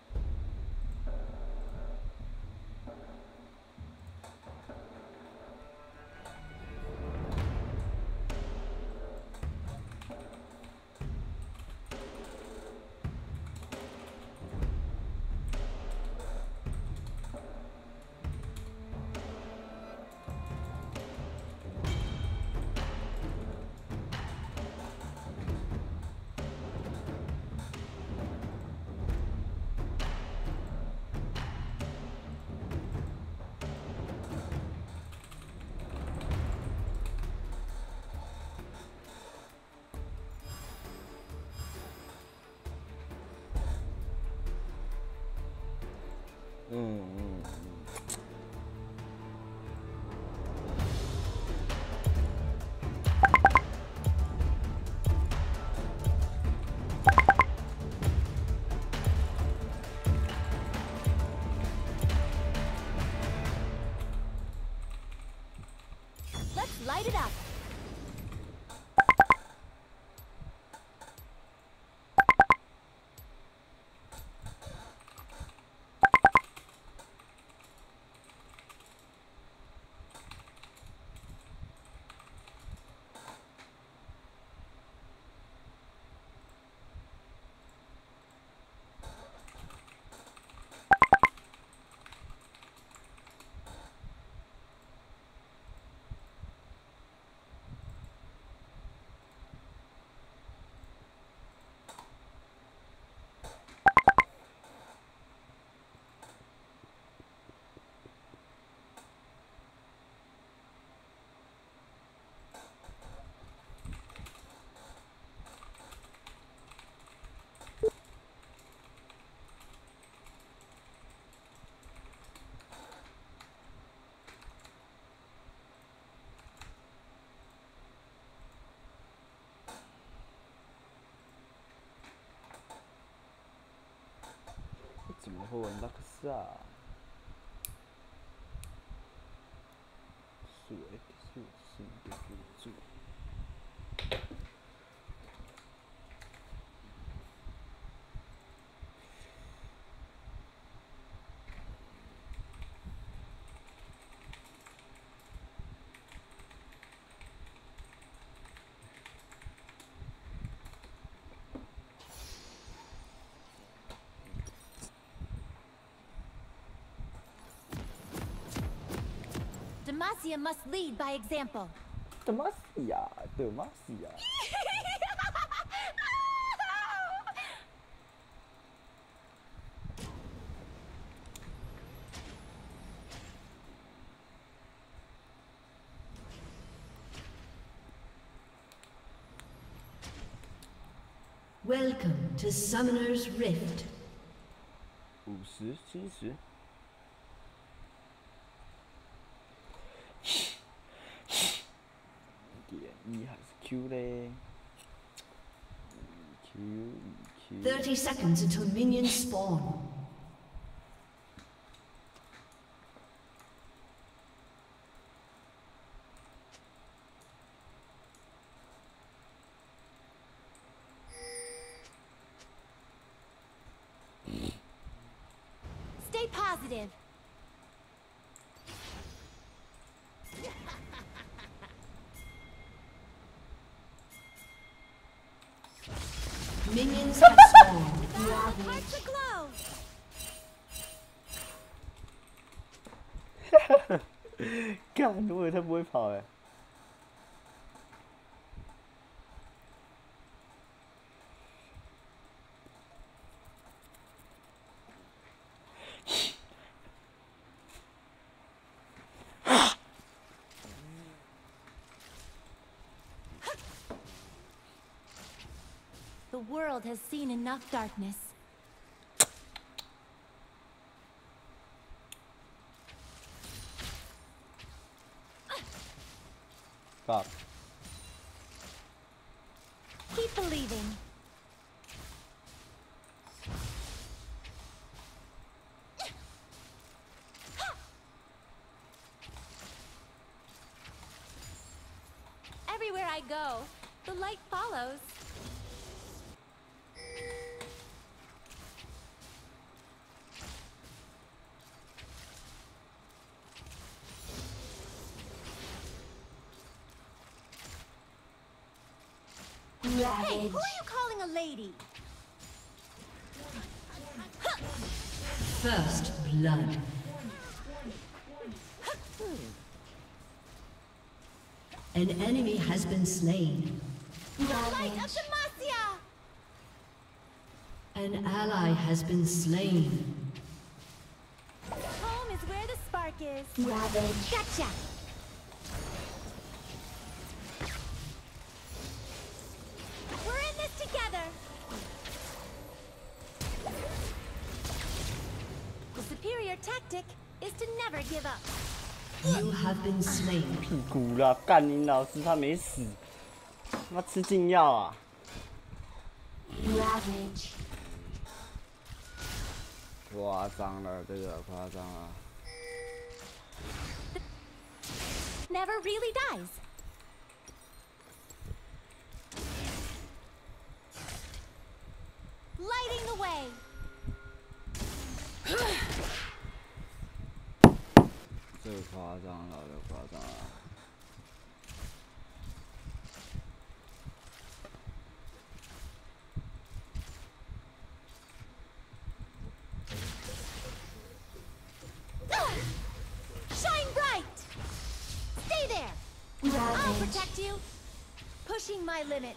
[SPEAKER 2] 嗯嗯。
[SPEAKER 10] Let's light it up.
[SPEAKER 2] 怎么会玩拉克萨？是我 A D C， 我是你的辅助。
[SPEAKER 10] Demacia must lead by example.
[SPEAKER 2] Demacia, Demacia.
[SPEAKER 8] Welcome to Summoner's Rift.
[SPEAKER 2] 五十七十。点 E 还是 Q 嘞 ？Q Q。
[SPEAKER 8] Thirty seconds until minions spawn.
[SPEAKER 10] Stay positive.
[SPEAKER 8] Minions have spawned.
[SPEAKER 10] Hearts aglow.
[SPEAKER 2] 干，我以为他不会跑哎。
[SPEAKER 10] The world has seen enough darkness.
[SPEAKER 2] Stop.
[SPEAKER 10] Keep believing. Everywhere I go, the light follows. Hey, who are you calling a lady?
[SPEAKER 8] First blood. An enemy has been slain.
[SPEAKER 10] The light of Demacia!
[SPEAKER 8] An ally has been slain.
[SPEAKER 10] Home is where the spark is.
[SPEAKER 8] Ravage.
[SPEAKER 10] Gotcha! We're in this together! The superior tactic is to never give up.
[SPEAKER 8] You have been slain.
[SPEAKER 2] 屁股啦，干你老师他没死，他妈吃禁药啊！
[SPEAKER 8] Ravage.
[SPEAKER 2] 夸张了，这个夸张了。
[SPEAKER 10] Never really dies. Lighting the way.
[SPEAKER 2] 这个夸张了，这个夸张了。
[SPEAKER 10] Shine bright! Stay there! I'll protect you! Pushing my limits.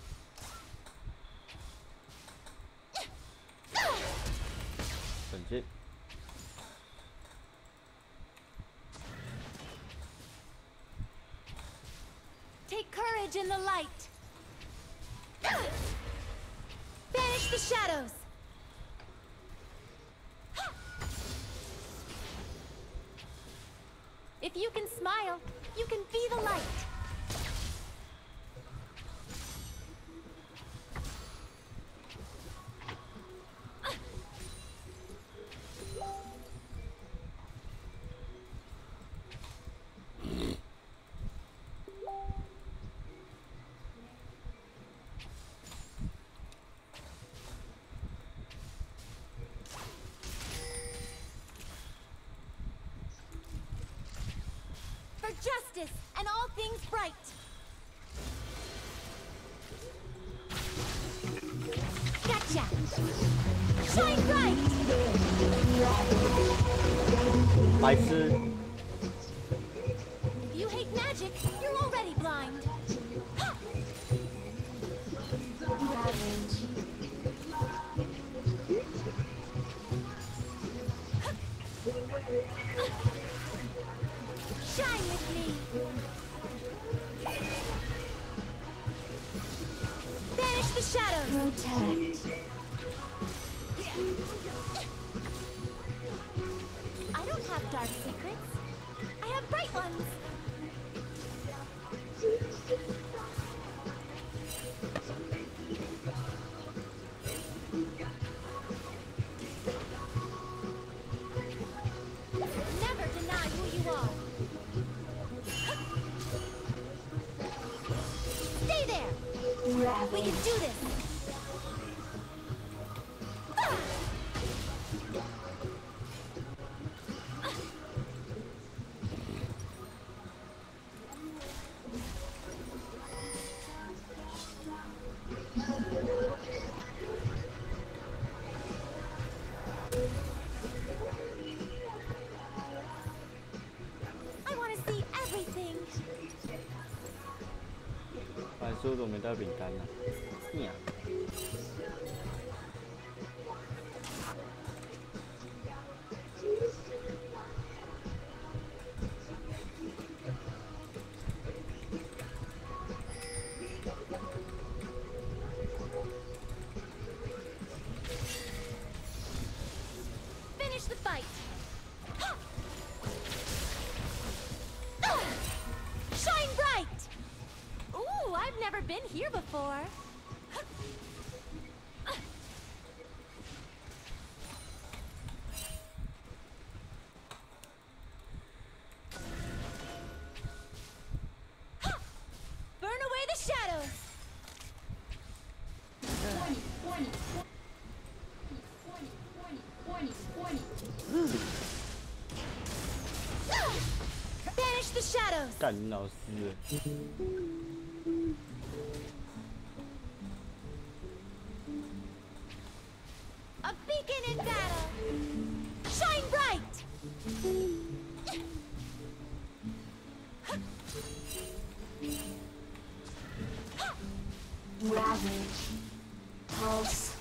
[SPEAKER 2] 本机。
[SPEAKER 10] Take courage in the light. Banish the shadows. If you can smile, you can be the light. For justice and all things bright. Gotcha! Shine bright!
[SPEAKER 2] 白痴。
[SPEAKER 10] the shadows.
[SPEAKER 8] Protect.
[SPEAKER 10] I don't have dark secrets. I have bright ones. Never deny who you are. Stay there. We can do this. I want to see everything.
[SPEAKER 2] 反正说怎么没带饼干呢？呀！
[SPEAKER 10] Finish the fight. Shine bright. Ooh, I've never been here before. Burn away the shadows. Banish the shadows.
[SPEAKER 2] 干你老师！
[SPEAKER 10] A beacon in battle. Shine bright.
[SPEAKER 8] Ravage. Pulse.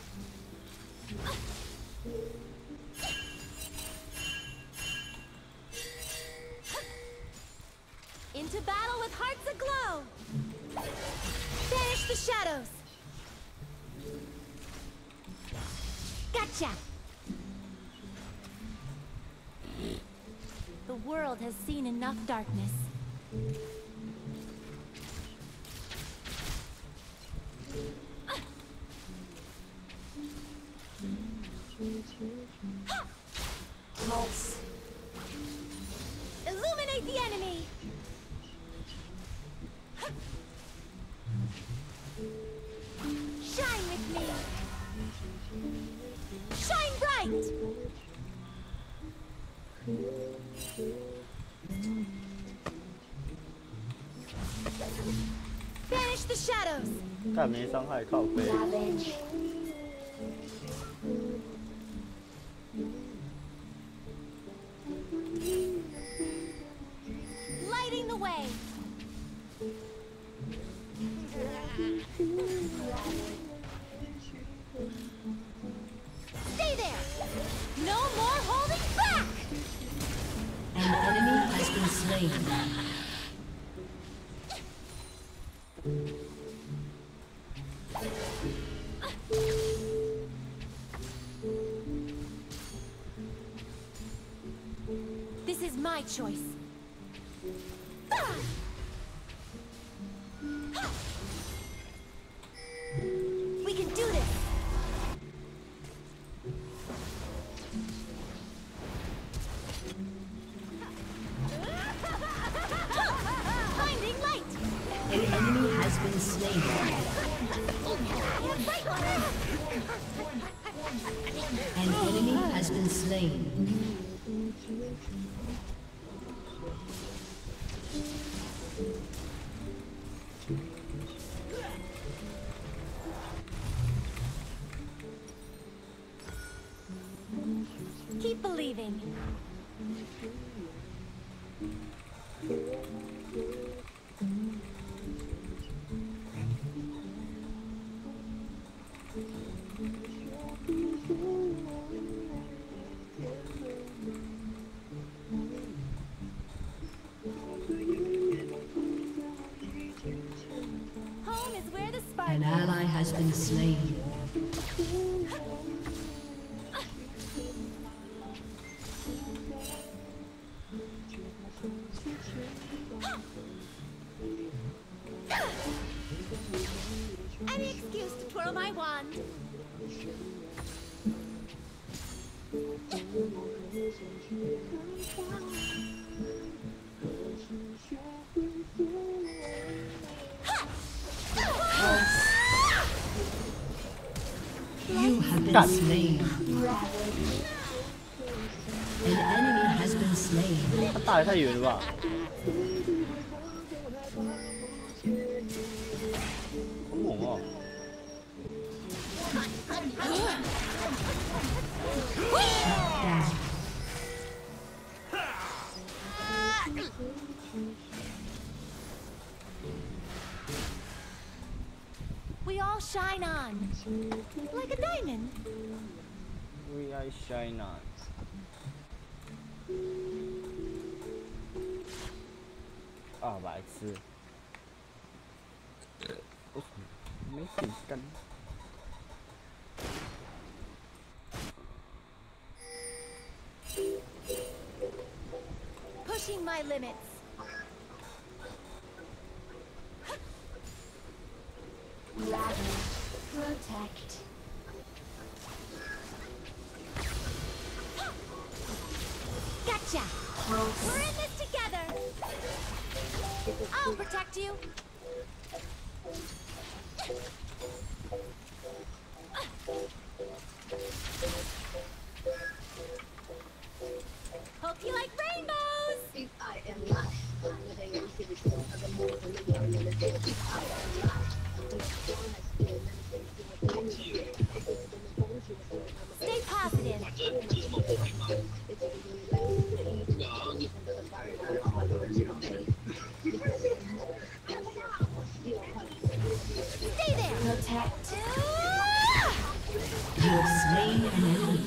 [SPEAKER 10] Into battle with hearts aglow. Banish the shadows. Gotcha. The world has seen enough darkness.
[SPEAKER 8] Pulse.
[SPEAKER 10] Illuminate the enemy. Shine with me. Shine bright. Banish the shadows.
[SPEAKER 2] 干没伤害，靠背。
[SPEAKER 8] Ravage.
[SPEAKER 10] Lighting the way. Stay there. No more holding back.
[SPEAKER 8] An enemy has been slain.
[SPEAKER 10] This is my choice. We can do this. Finding light.
[SPEAKER 8] An enemy has been slain. An enemy has been slain.
[SPEAKER 10] Keep believing. Home is where the spark
[SPEAKER 8] An ally has been
[SPEAKER 5] been slain.
[SPEAKER 10] Any excuse to twirl my wand.
[SPEAKER 5] You have been slain. An enemy has been slain.
[SPEAKER 2] 他打得太远了吧？ 好猛哦！
[SPEAKER 10] We all shine on, like a diamond.
[SPEAKER 2] We are shine on。啊，白痴！为什么没点干？
[SPEAKER 10] Pushing my limits.
[SPEAKER 8] Protect.
[SPEAKER 10] Gotcha. We're in this together. I'll protect you. Hope you like rainbows.
[SPEAKER 8] If I am not,
[SPEAKER 10] Stay positive. Stay there.
[SPEAKER 8] protect.
[SPEAKER 5] You have slain an enemy.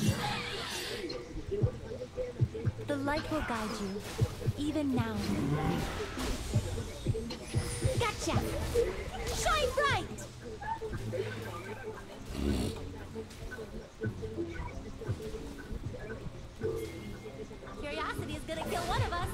[SPEAKER 10] The light will guide you, even now. Gotcha! Shine bright! Curiosity is gonna kill one of us.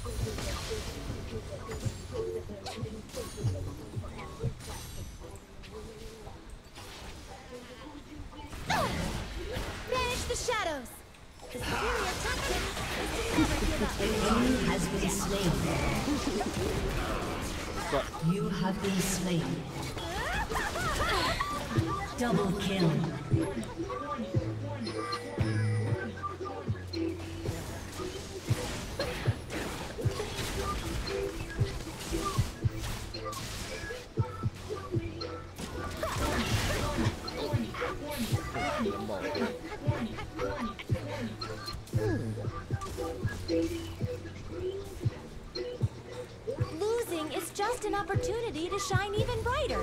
[SPEAKER 10] Banish the shadows! The superior tactic is to never give up.
[SPEAKER 5] An enemy has been slain. You have been slain. Double kill.
[SPEAKER 10] Losing is just an opportunity to shine even brighter.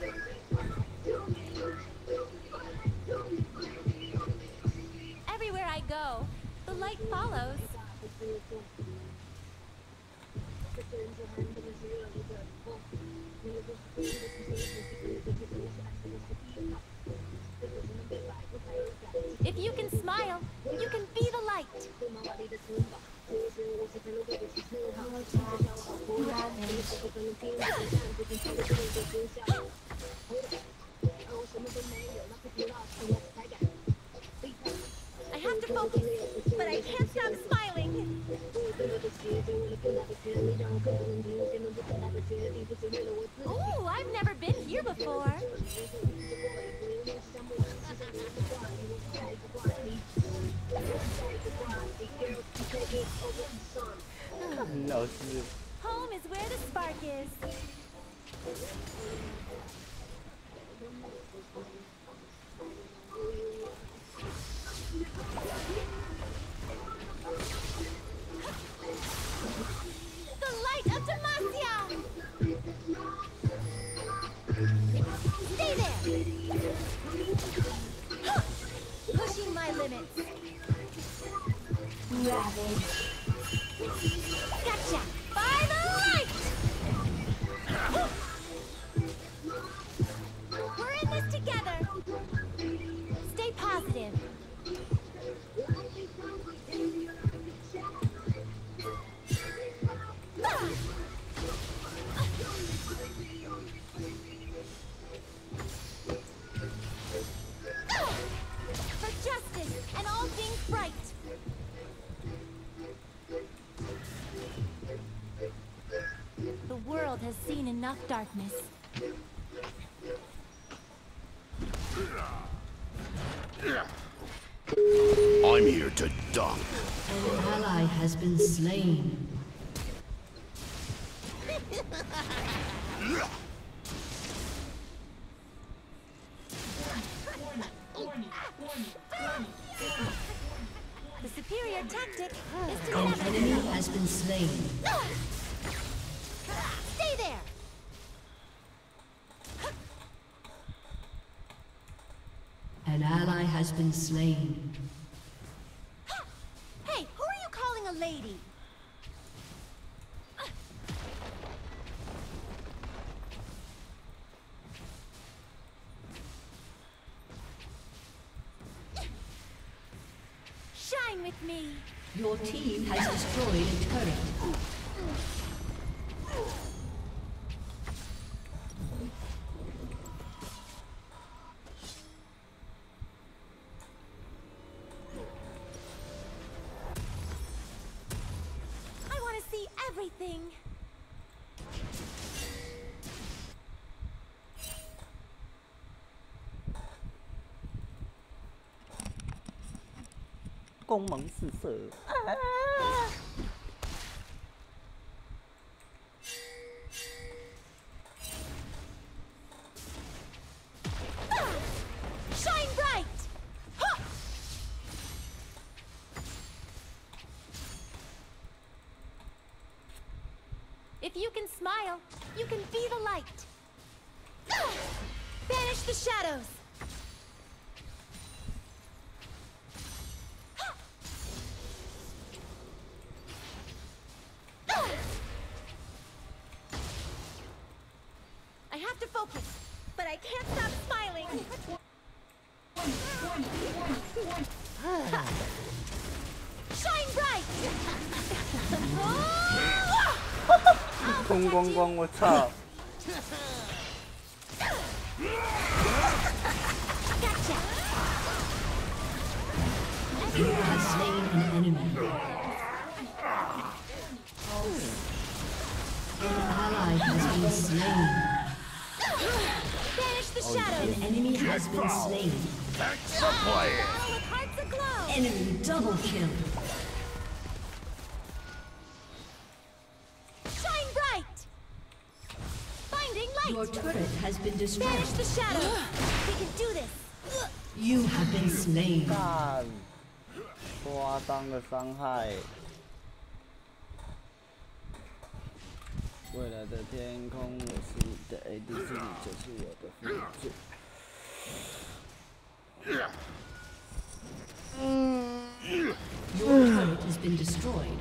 [SPEAKER 10] Everywhere I go, the light follows. If you can smile, you can be the light. I have to focus, but I can't stop smiling. Ooh, I've never been here before.
[SPEAKER 2] 老师。
[SPEAKER 10] Home is where the spark is. The light of Demacia! Stay there! Pushing my limits. Gotcha! By the light! We're in this together! enough darkness.
[SPEAKER 11] I'm here to dump.
[SPEAKER 8] An ally has been slain.
[SPEAKER 10] The superior tactic is to
[SPEAKER 8] An
[SPEAKER 10] never
[SPEAKER 8] enemy has been slain.
[SPEAKER 10] stay there.
[SPEAKER 8] An ally has been slain.
[SPEAKER 10] Hey, who are you calling a lady? Shine with me.
[SPEAKER 8] Your team has destroyed a turret.
[SPEAKER 10] I want to see everything.
[SPEAKER 2] Công mắng sự sở.
[SPEAKER 10] Shine bright. Huh. If you can smile, you can be the light. Banish the shadows. I have to focus, but I can't stop smiling. Shine bright.
[SPEAKER 2] 咣咣咣！我操！
[SPEAKER 10] Gotcha.
[SPEAKER 8] You have slain an enemy. An ally has been slain.
[SPEAKER 10] Banish the shadows.
[SPEAKER 8] An enemy has been slain.
[SPEAKER 11] Thanks for playing.
[SPEAKER 10] All with hearts aglow.
[SPEAKER 8] Enemy double kill.
[SPEAKER 10] Shine bright. Finding light.
[SPEAKER 8] Your turret has been destroyed.
[SPEAKER 10] Banish the shadows. We can do this.
[SPEAKER 8] You have been slain.
[SPEAKER 2] 干，夸张的伤害。未来的天空，我是你的 A D C， 你就是我的辅助。
[SPEAKER 8] Your turret has been destroyed.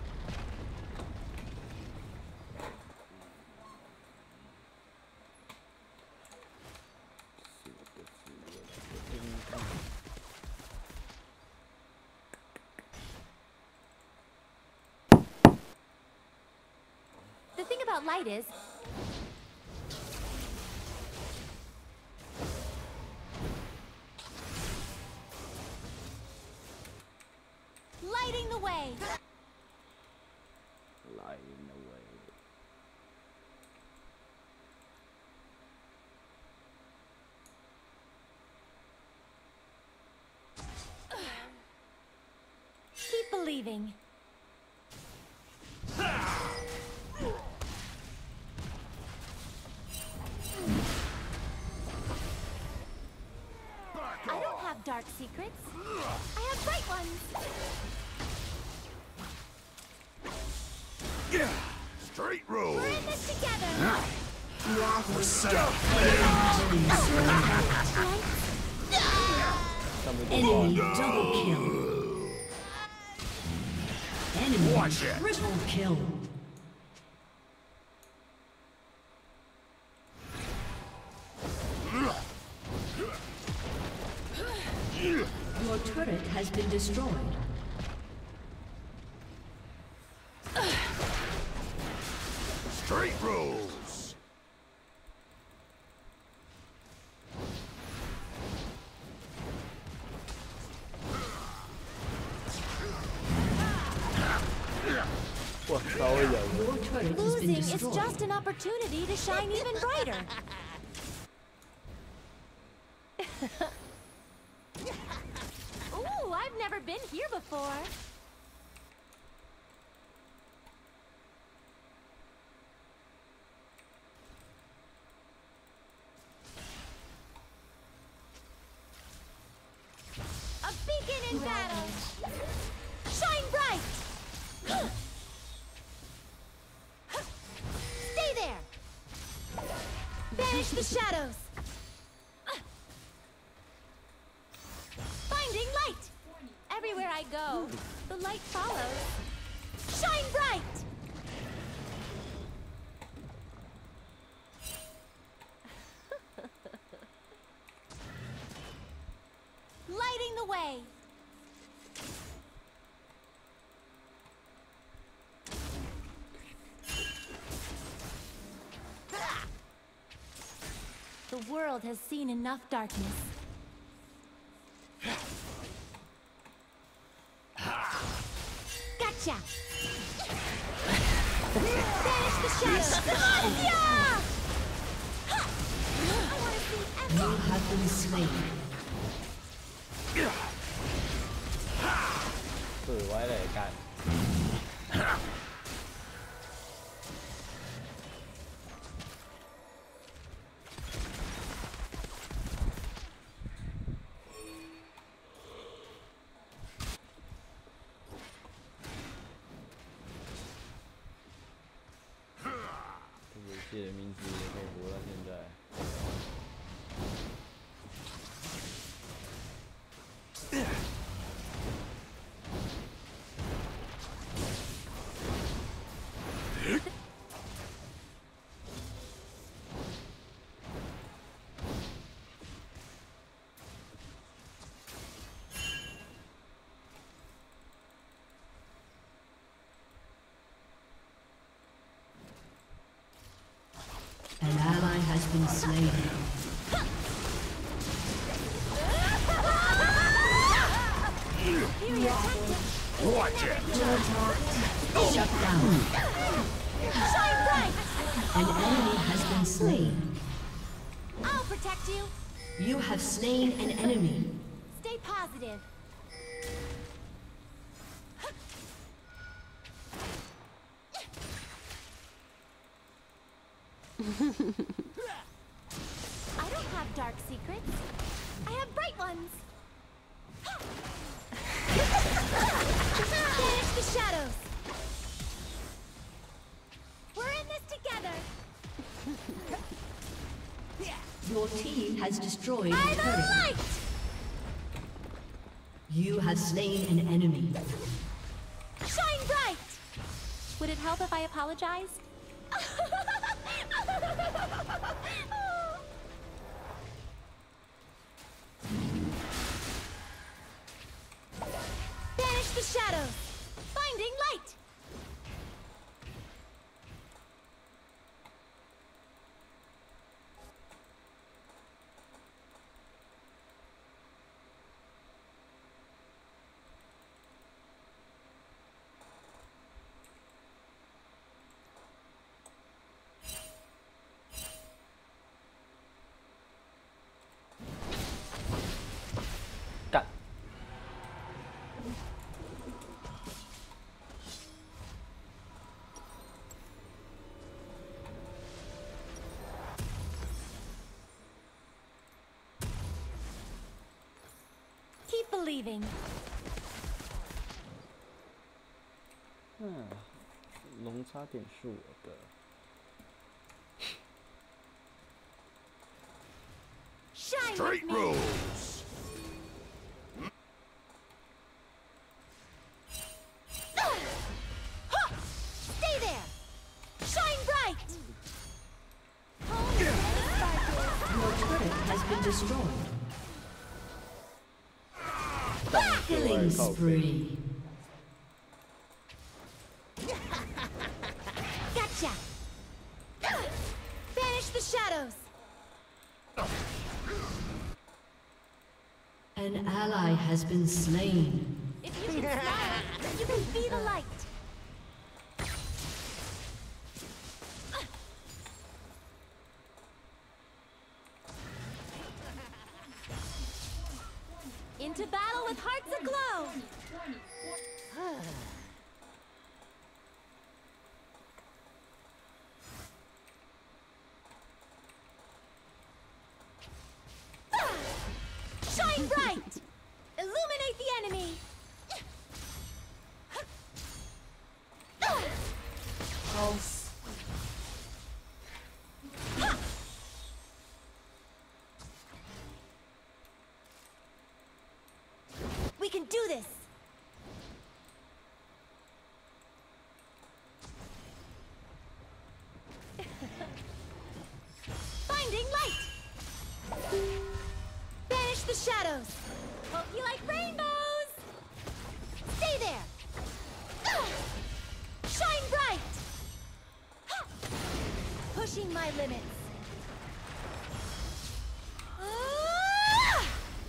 [SPEAKER 10] The thing about light is, lighting the way.
[SPEAKER 2] Lighting the way.
[SPEAKER 10] Keep believing. I don't have dark secrets. I have bright ones.
[SPEAKER 11] Straight road.
[SPEAKER 10] We're in this together.
[SPEAKER 8] Enemy double kill. Enemy
[SPEAKER 11] Watch it.
[SPEAKER 8] triple kill. Your turret has been destroyed.
[SPEAKER 11] Straight rolls.
[SPEAKER 8] Your turret has been
[SPEAKER 10] Losing is
[SPEAKER 8] destroyed.
[SPEAKER 10] just an opportunity to shine even brighter. Ooh, I've never been here before. A beacon in battle. Shine bright. Stay there. Banish the shadows. Finding light. Everywhere I go, the light follows. Shine bright. Lighting the way. The world has seen enough darkness. Gotcha! Banish the shadows! Yeah! I want to see
[SPEAKER 8] You
[SPEAKER 10] everything.
[SPEAKER 8] have been slain.
[SPEAKER 2] สวยไว้เลยกัน 游戏的名字也可以活到现在。
[SPEAKER 8] An ally has been slain.
[SPEAKER 11] Watch it!
[SPEAKER 8] Shut down.
[SPEAKER 10] Shine bright!
[SPEAKER 8] An enemy has been slain.
[SPEAKER 10] I'll protect you.
[SPEAKER 8] You have slain an enemy.
[SPEAKER 10] Stay positive. I don't have dark secrets. I have bright ones. Banish the shadows. We're in this together.
[SPEAKER 8] Your team has destroyed
[SPEAKER 10] I'm
[SPEAKER 8] the
[SPEAKER 10] a
[SPEAKER 8] turret.
[SPEAKER 10] light.
[SPEAKER 8] You have slain an enemy.
[SPEAKER 10] Shine bright. Would it help if I apologized? Banish the shadows. Finding light.
[SPEAKER 2] 干。
[SPEAKER 10] Keep believing.
[SPEAKER 2] 嗯，龙差点是我的。
[SPEAKER 10] Shine
[SPEAKER 11] Straight
[SPEAKER 10] with me.
[SPEAKER 11] rules.
[SPEAKER 10] Stay there. Shine bright.
[SPEAKER 8] Your turret has been destroyed. Killing spree.
[SPEAKER 10] Gotcha. Banish the shadows.
[SPEAKER 8] An ally has been slain.
[SPEAKER 10] If you can smile, you can be the light. Into battle with hearts aglow. Shine bright! Illuminate the enemy!
[SPEAKER 9] Pulse.
[SPEAKER 10] We can do this! Finding light! Banish the shadows! Hope you like rainbows! Stay there! Shine bright! Pushing my limits! Ah!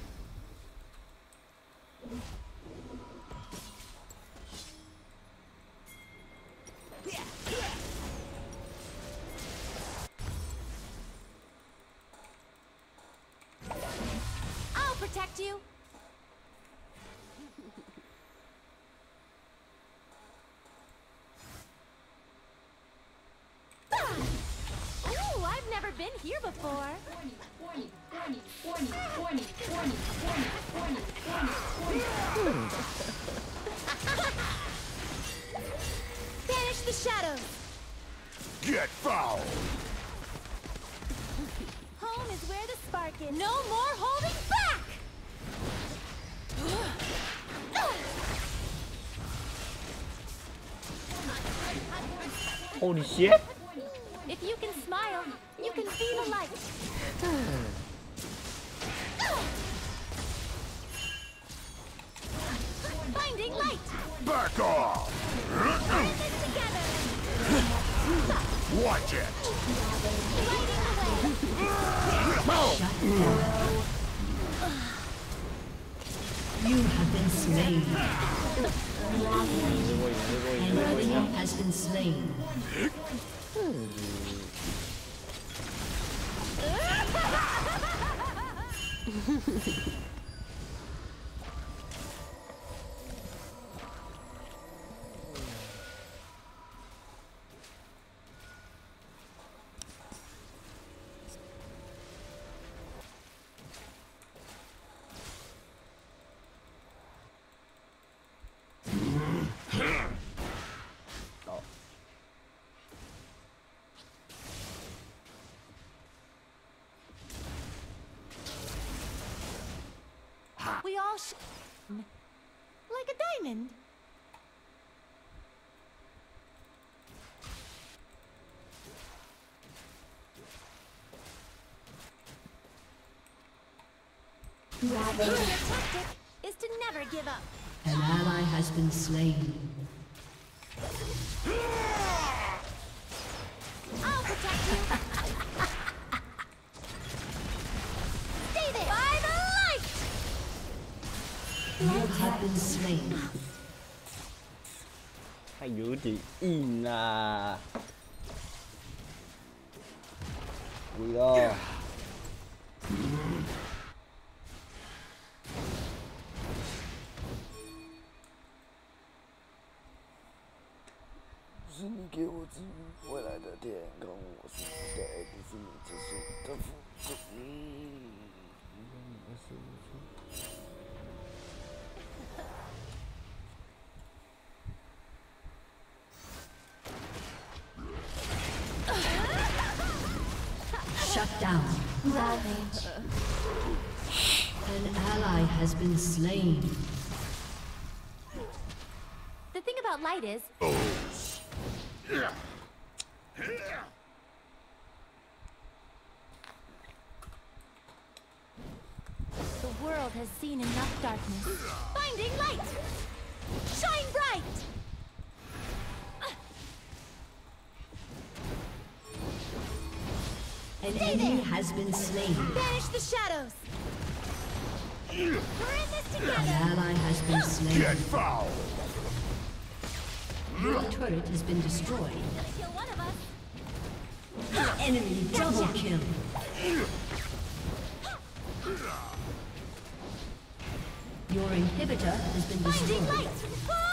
[SPEAKER 10] I'll protect you! Ooh, I've never been here before. Banish the shadows.
[SPEAKER 11] Get foul!
[SPEAKER 10] Home is where the spark is. No more holding back!
[SPEAKER 2] Holy shit!
[SPEAKER 10] If you can smile, you can see the light. Finding light!
[SPEAKER 11] Back off!
[SPEAKER 10] We're in this together!
[SPEAKER 11] Watch it!
[SPEAKER 10] Lighting the way!
[SPEAKER 8] You have been slain. An enemy has been slain.
[SPEAKER 10] We all sh like a diamond. Your tactic is to never give up.
[SPEAKER 8] An ally has been slain.
[SPEAKER 10] I'll protect you. Stay there. By the light.
[SPEAKER 8] You have been slain.
[SPEAKER 2] 还有点硬啊！回到。是你给我指引未来的天空，我是你的爱，不是你只是的付出。嗯，我是无处。
[SPEAKER 8] Shut down.
[SPEAKER 10] Ravage.
[SPEAKER 8] An ally has been slain.
[SPEAKER 10] The thing about light is. The world has seen enough darkness. Finding light! Shine bright!
[SPEAKER 8] An enemy has been slain.
[SPEAKER 10] Banish the shadows! We're in this together!
[SPEAKER 8] An ally has been slain.
[SPEAKER 11] Get foul!
[SPEAKER 8] Your turret has been destroyed.
[SPEAKER 10] Gonna kill one of us!
[SPEAKER 8] Enemy double kill. Your inhibitor has been destroyed.
[SPEAKER 10] Finding light!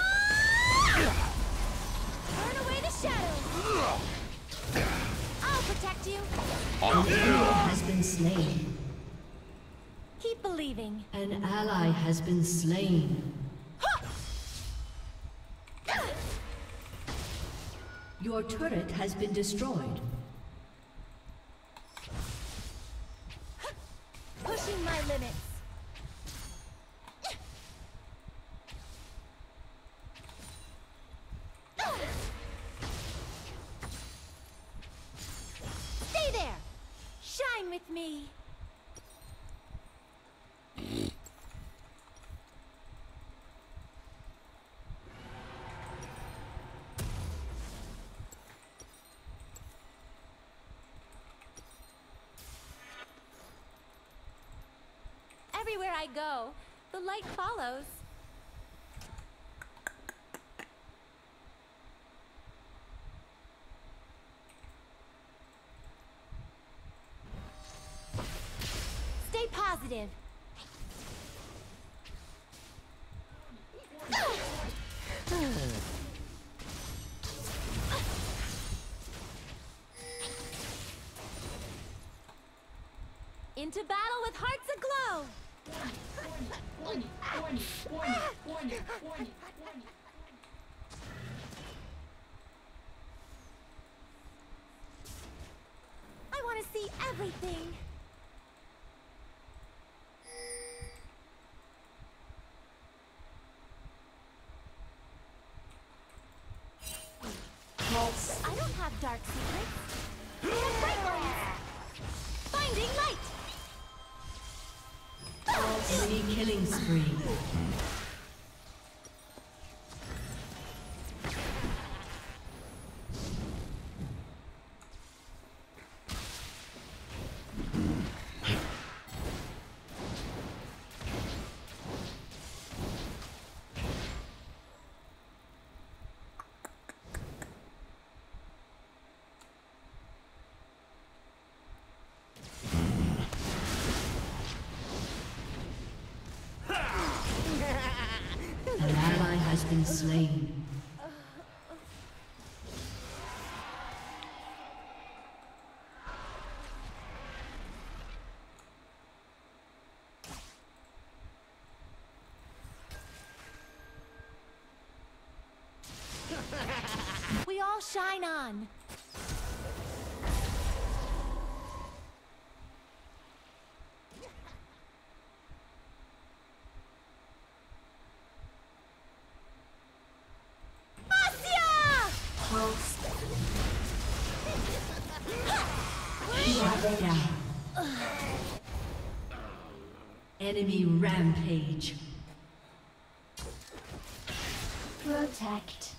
[SPEAKER 10] Burn away the shadows! I'll protect you!
[SPEAKER 8] An enemy has been slain.
[SPEAKER 10] Keep believing.
[SPEAKER 8] An ally has been slain. Your turret has been destroyed.
[SPEAKER 10] Pushing my limits. Stay there! Shine with me! Everywhere I go, the light follows. Stay positive. Into battle with hearts aglow. I want to see everything. I don't have dark secrets. I have bright ones. Finding light.
[SPEAKER 8] Enemy killing spree. An ally has been slain.
[SPEAKER 10] We all shine on.
[SPEAKER 8] Shut down. Enemy rampage.
[SPEAKER 10] Protect.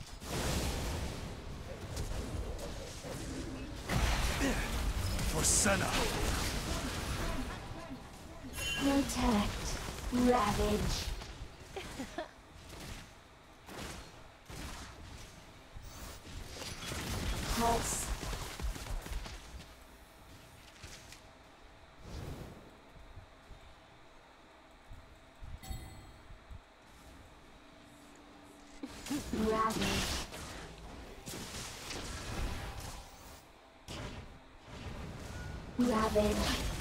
[SPEAKER 11] For Senna.
[SPEAKER 10] Protect. Ravage. Pulse. Ravage. Ravage.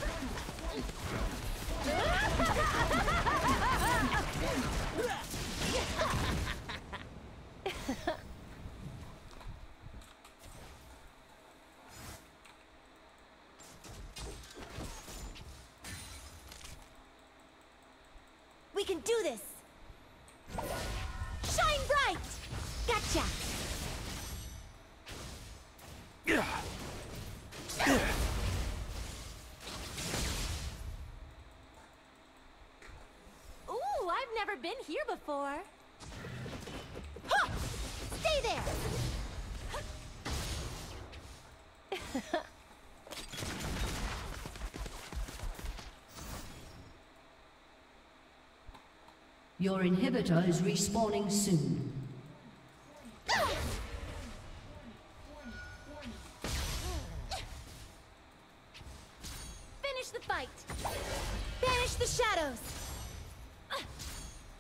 [SPEAKER 10] We can do this! Shine bright! Gotcha! Ooh, I've never been here before. Huh! Stay there!
[SPEAKER 8] Your inhibitor is respawning soon.
[SPEAKER 10] Finish the fight! Banish the shadows!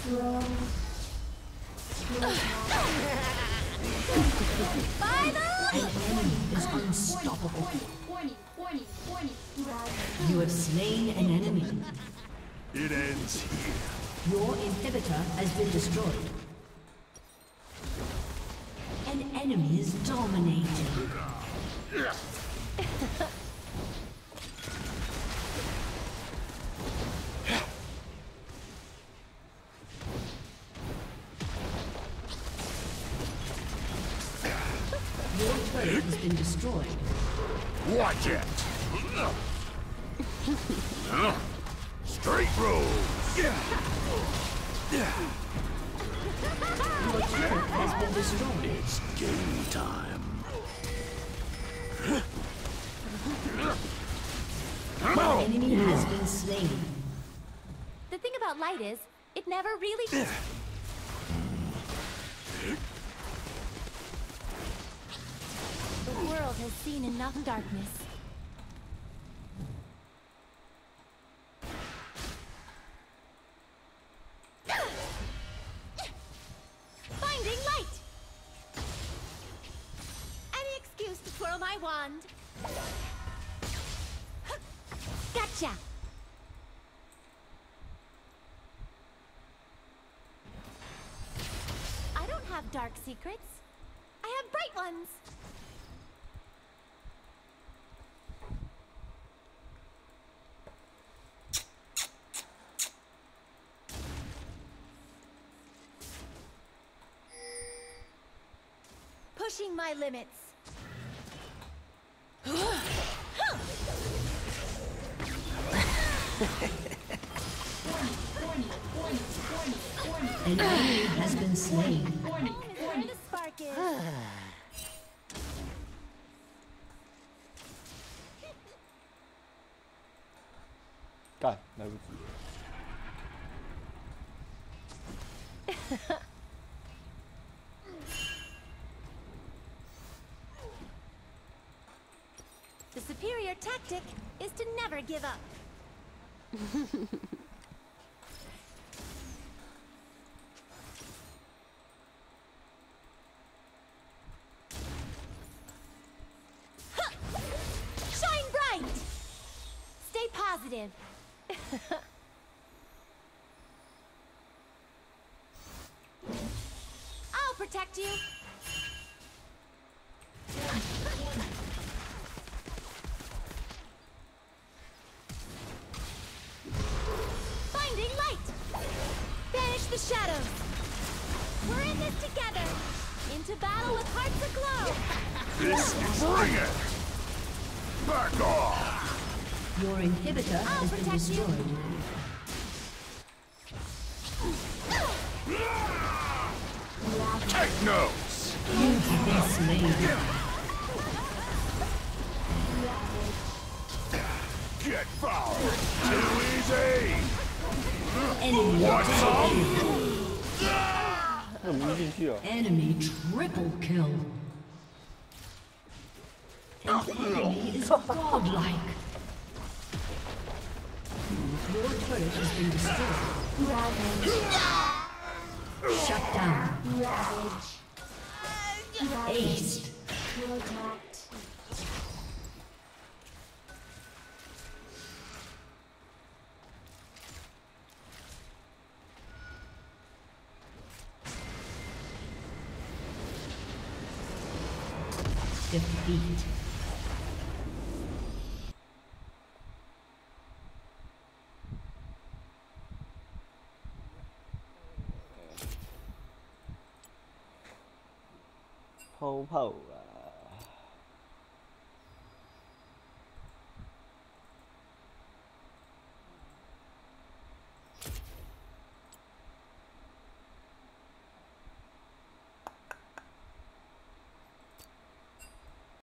[SPEAKER 8] An enemy is unstoppable. You have slain an enemy.
[SPEAKER 11] It ends here.
[SPEAKER 8] Your inhibitor has been destroyed. An enemy is dominating. Your turret has been destroyed.
[SPEAKER 11] Watch it. Straight rolls.
[SPEAKER 8] Your turret has been destroyed.
[SPEAKER 11] It's game time.
[SPEAKER 8] An enemy has been slain.
[SPEAKER 10] The thing about light is, it never really... The world has seen enough darkness. Finding light! Any excuse to twirl my wand. Gotcha! I don't have dark secrets. I have bright ones. Pushing my limits.
[SPEAKER 8] An enemy has been slain.
[SPEAKER 10] Where the spark is.
[SPEAKER 2] 干，来不及。
[SPEAKER 10] The superior tactic is to never give up. Shine bright! Stay positive. I'll protect you. Finding light! Banish the shadows! We're in this together! Into battle with hearts aglow!
[SPEAKER 11] This is bring it. Back off.
[SPEAKER 8] Your inhibitor
[SPEAKER 10] I'll
[SPEAKER 8] has been
[SPEAKER 10] protect you.
[SPEAKER 8] destroyed.
[SPEAKER 11] Take notes.
[SPEAKER 8] You have been slain.
[SPEAKER 11] Get fouled. Too easy.
[SPEAKER 8] Enemy
[SPEAKER 11] What's up?
[SPEAKER 2] 那没进去啊！
[SPEAKER 8] Enemy triple kill. An enemy is godlike. Your turret has been destroyed. Shut down. Aced. Defeat.